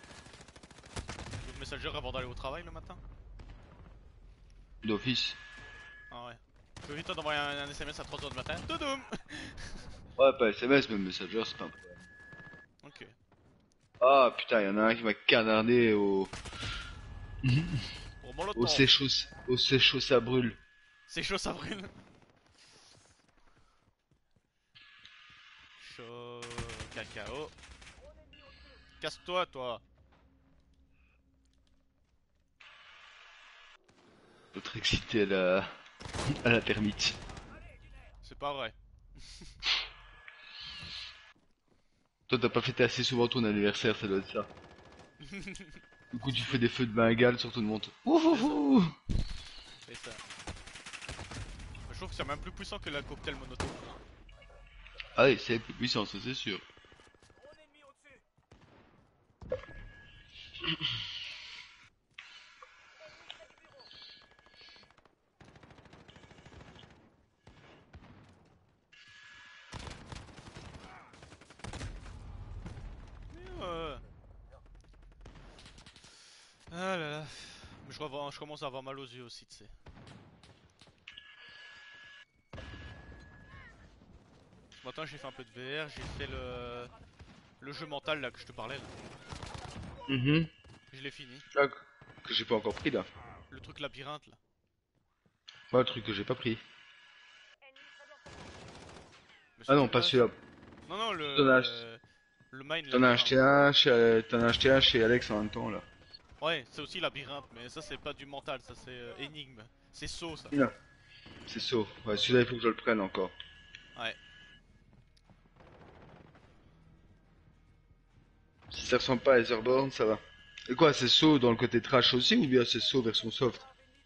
Le Messenger avant d'aller au travail le matin. D'office. Ah ouais. Tu peux vite toi d'envoyer un, un S M S à trois heures du matin. Toudoum. Ouais, pas S M S, mais Messenger, c'est pas un problème. Ok. Ah putain, y en a un qui m'a canardé au. Pour Au Molotov. séchau, au séchau ça brûle. C'est chaud, ça brûle. Chaud. Cacao. Casse-toi, toi. L'autre excité à la, à la termite. C'est pas vrai. Toi, t'as pas fêté assez souvent ton anniversaire, ça doit être ça. Du coup, tu fais des feux de Bengale sur tout le monde. C'est ça. Ouhouhou. C'est ça. Je trouve que c'est même plus puissant que la cocktail Molotov. Ah oui, c'est plus puissant, ça c'est sûr. Drone ennemi au-dessus. Ennemi près du bureau. Euh. Ah là là. Mais je, revois- je commence à avoir mal aux yeux aussi, tu sais. Ce matin, j'ai fait un peu de V R, j'ai fait le, le jeu mental là que je te parlais là. Mhm. Je l'ai fini. Ah, que j'ai pas encore pris là. Le truc labyrinthe là. Ouais, le truc que j'ai pas pris. Mais Ah non, celui-là, pas celui-là. Non, non, T'en as, le. Le mine t'en as labyrinthe. acheté un chez, t'en as acheté un chez Alex en même temps là. Ouais, c'est aussi labyrinthe, mais ça c'est pas du mental, ça c'est euh, énigme. C'est saut ça. Non, c'est saut. Ouais, celui-là il faut que je le prenne encore. Ouais. Si ça ressemble pas à Etherborn, ça va. Et quoi, c'est saut dans le côté trash aussi ou bien c'est saut version soft?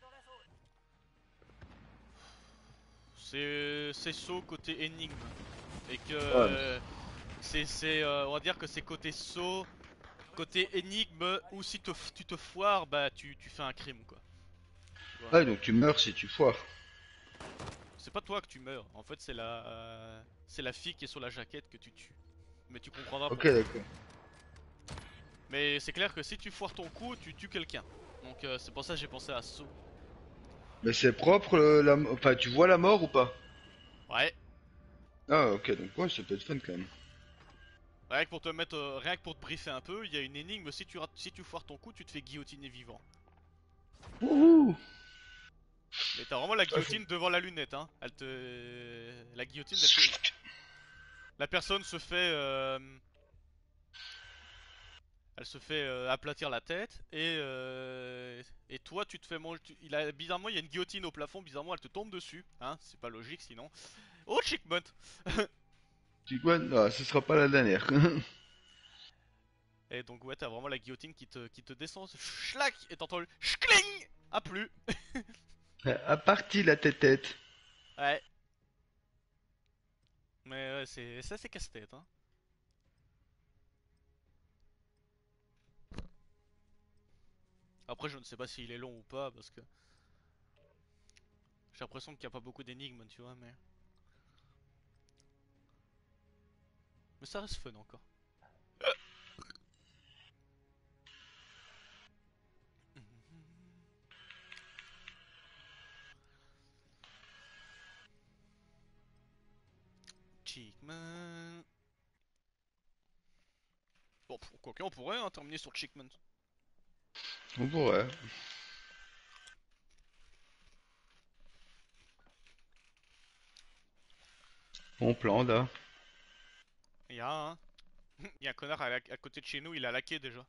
C'est c'est saut côté énigme. Et que. Ouais. euh, c'est. c'est, euh, on va dire que c'est côté saut, côté énigme, ou si te, tu te foires, bah tu, tu fais un crime quoi. Tu vois. Ouais, donc tu meurs si tu foires. C'est pas toi que tu meurs, en fait c'est la. euh, c'est la fille qui est sur la jaquette que tu tues. Mais tu comprendras Ok, pourquoi. d'accord. Mais c'est clair que si tu foires ton coup, tu tues quelqu'un. Donc euh, c'est pour ça que j'ai pensé à saut. Mais c'est propre, le- la... enfin tu vois la mort ou pas? Ouais. Ah ok, donc ouais, ça peut être fun quand même. Rien que pour te mettre, euh, rien que pour te briefer un peu, il y a une énigme, si tu rates, si tu foires ton coup, tu te fais guillotiner vivant. Wouhou! Mais t'as vraiment la Ah, faut- guillotine devant la lunette, hein. Elle te... La guillotine, elle te... La personne se fait... euh, Elle se fait euh, aplatir la tête, et... euh, Et toi, tu te fais manger... tu- Il a... Bizarrement, il y a une guillotine au plafond, bizarrement, elle te tombe dessus. Hein, c'est pas logique sinon. Oh, Chickmont. Tu quoi? Non, ce sera pas la dernière. Et donc ouais, t'as vraiment la guillotine qui te, qui te descend, schlac, et t'entends le schling. Ah plus. À partie la tête-tête. Ouais. Mais ouais, c'est ça, c'est casse-tête, hein. Après, je ne sais pas s'il est long ou pas, parce que j'ai l'impression qu'il n'y a pas beaucoup d'énigmes, tu vois, mais... Mais ça reste fun encore. Chickman. Bon, quoi qu'on pourrait hein, terminer sur Chickman. On pourrait. Bon plan là. Il y a un, hein. Il y a un connard à, la- à côté de chez nous, il a laqué déjà.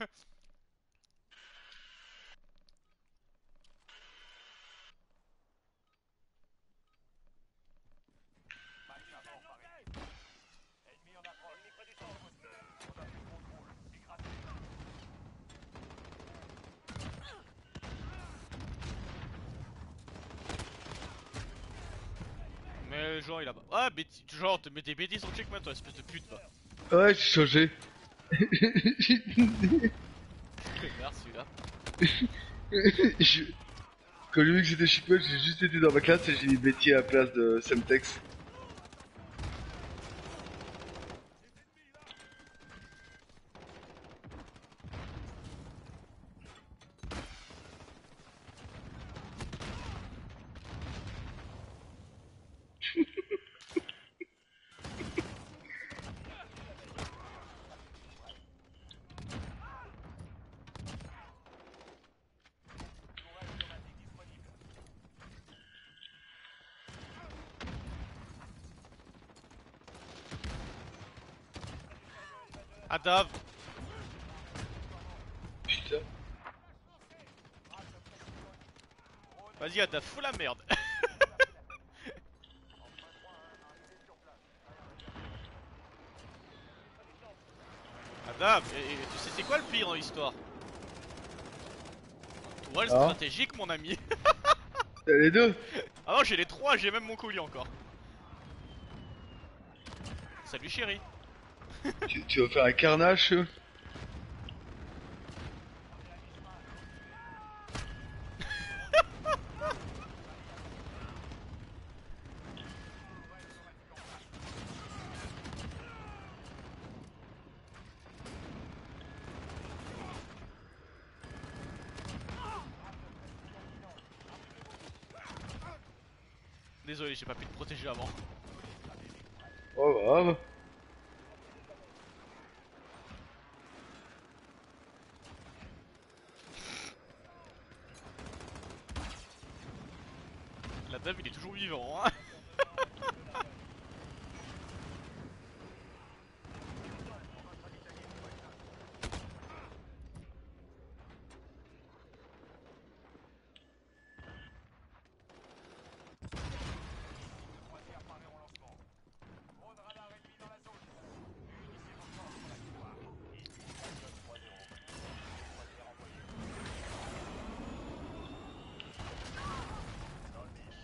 Machine à bord, Paris. Ennemi en approche. Ennemi près du centre. On a plus de contrôle. Écrasé. Mais genre, il a pas... Ah, bêti- genre, te mets des bêtises sur Chickman, toi, espèce de pute, va. Ouais, j'ai changé. Connard, celui-là. Je- Quand j'ai vu que c'était Chipotle, j'ai juste été dans ma classe et j'ai mis Betty à la place de Semtex. Tourelle automatique disponible. Adav. Putain. Vas-y, Adav, fous la merde. Adav, et, et tu sais c'est quoi le pire dans l'histoire? Tourelle Ah. stratégique, mon ami. T'as les deux? Ah non, j'ai les trois, j'ai même mon coulis encore. Salut chérie. tu, tu vas faire un carnage? euh Désolé, j'ai pas pu te protéger avant. Oh grave. Dave il est toujours vivant hein. Croisière parée au lancement. Drone radar ennemi dans la zone. Unissez vos forces pour la victoire. Ici, Washington trois zéro. Croisière envoyée. Dans le mille.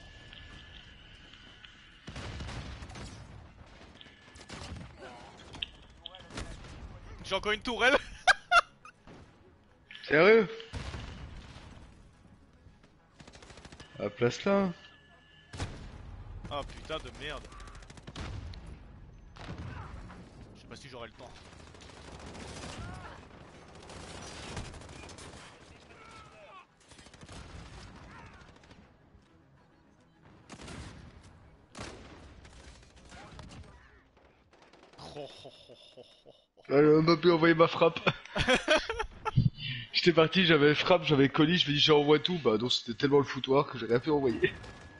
Tourelle automatique disponible. J'ai encore une tourelle. Sérieux? Ah, place là. Ah putain de merde. Je sais pas si j'aurai le temps. Oh, oh, oh, oh, oh, oh. Elle m'a pu envoyer ma frappe. J'étais parti, j'avais frappe, j'avais colis, je me dis j'envoie tout, bah donc c'était tellement le foutoir que j'ai rien pu envoyer.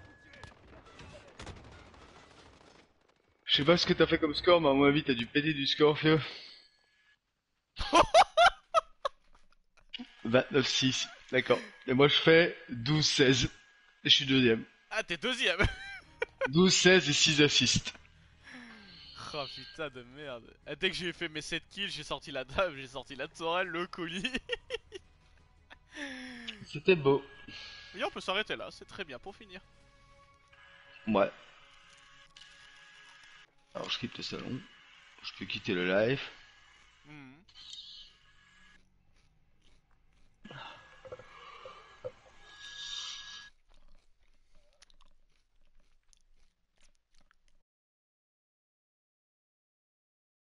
Je sais pas ce que t'as fait comme score, mais à mon avis t'as dû péter du score, vieux. vingt-neuf six, d'accord. Et moi je fais douze seize. Et je suis deuxième. Ah t'es deuxième. douze seize et six assists. Oh putain de merde. Et dès que j'ai fait mes sept kills, j'ai sorti la table, j'ai sorti la tourelle, le colis. C'était beau. Et on peut s'arrêter là, c'est très bien pour finir. Ouais. Alors je quitte le salon. Je peux quitter le live. Mhm.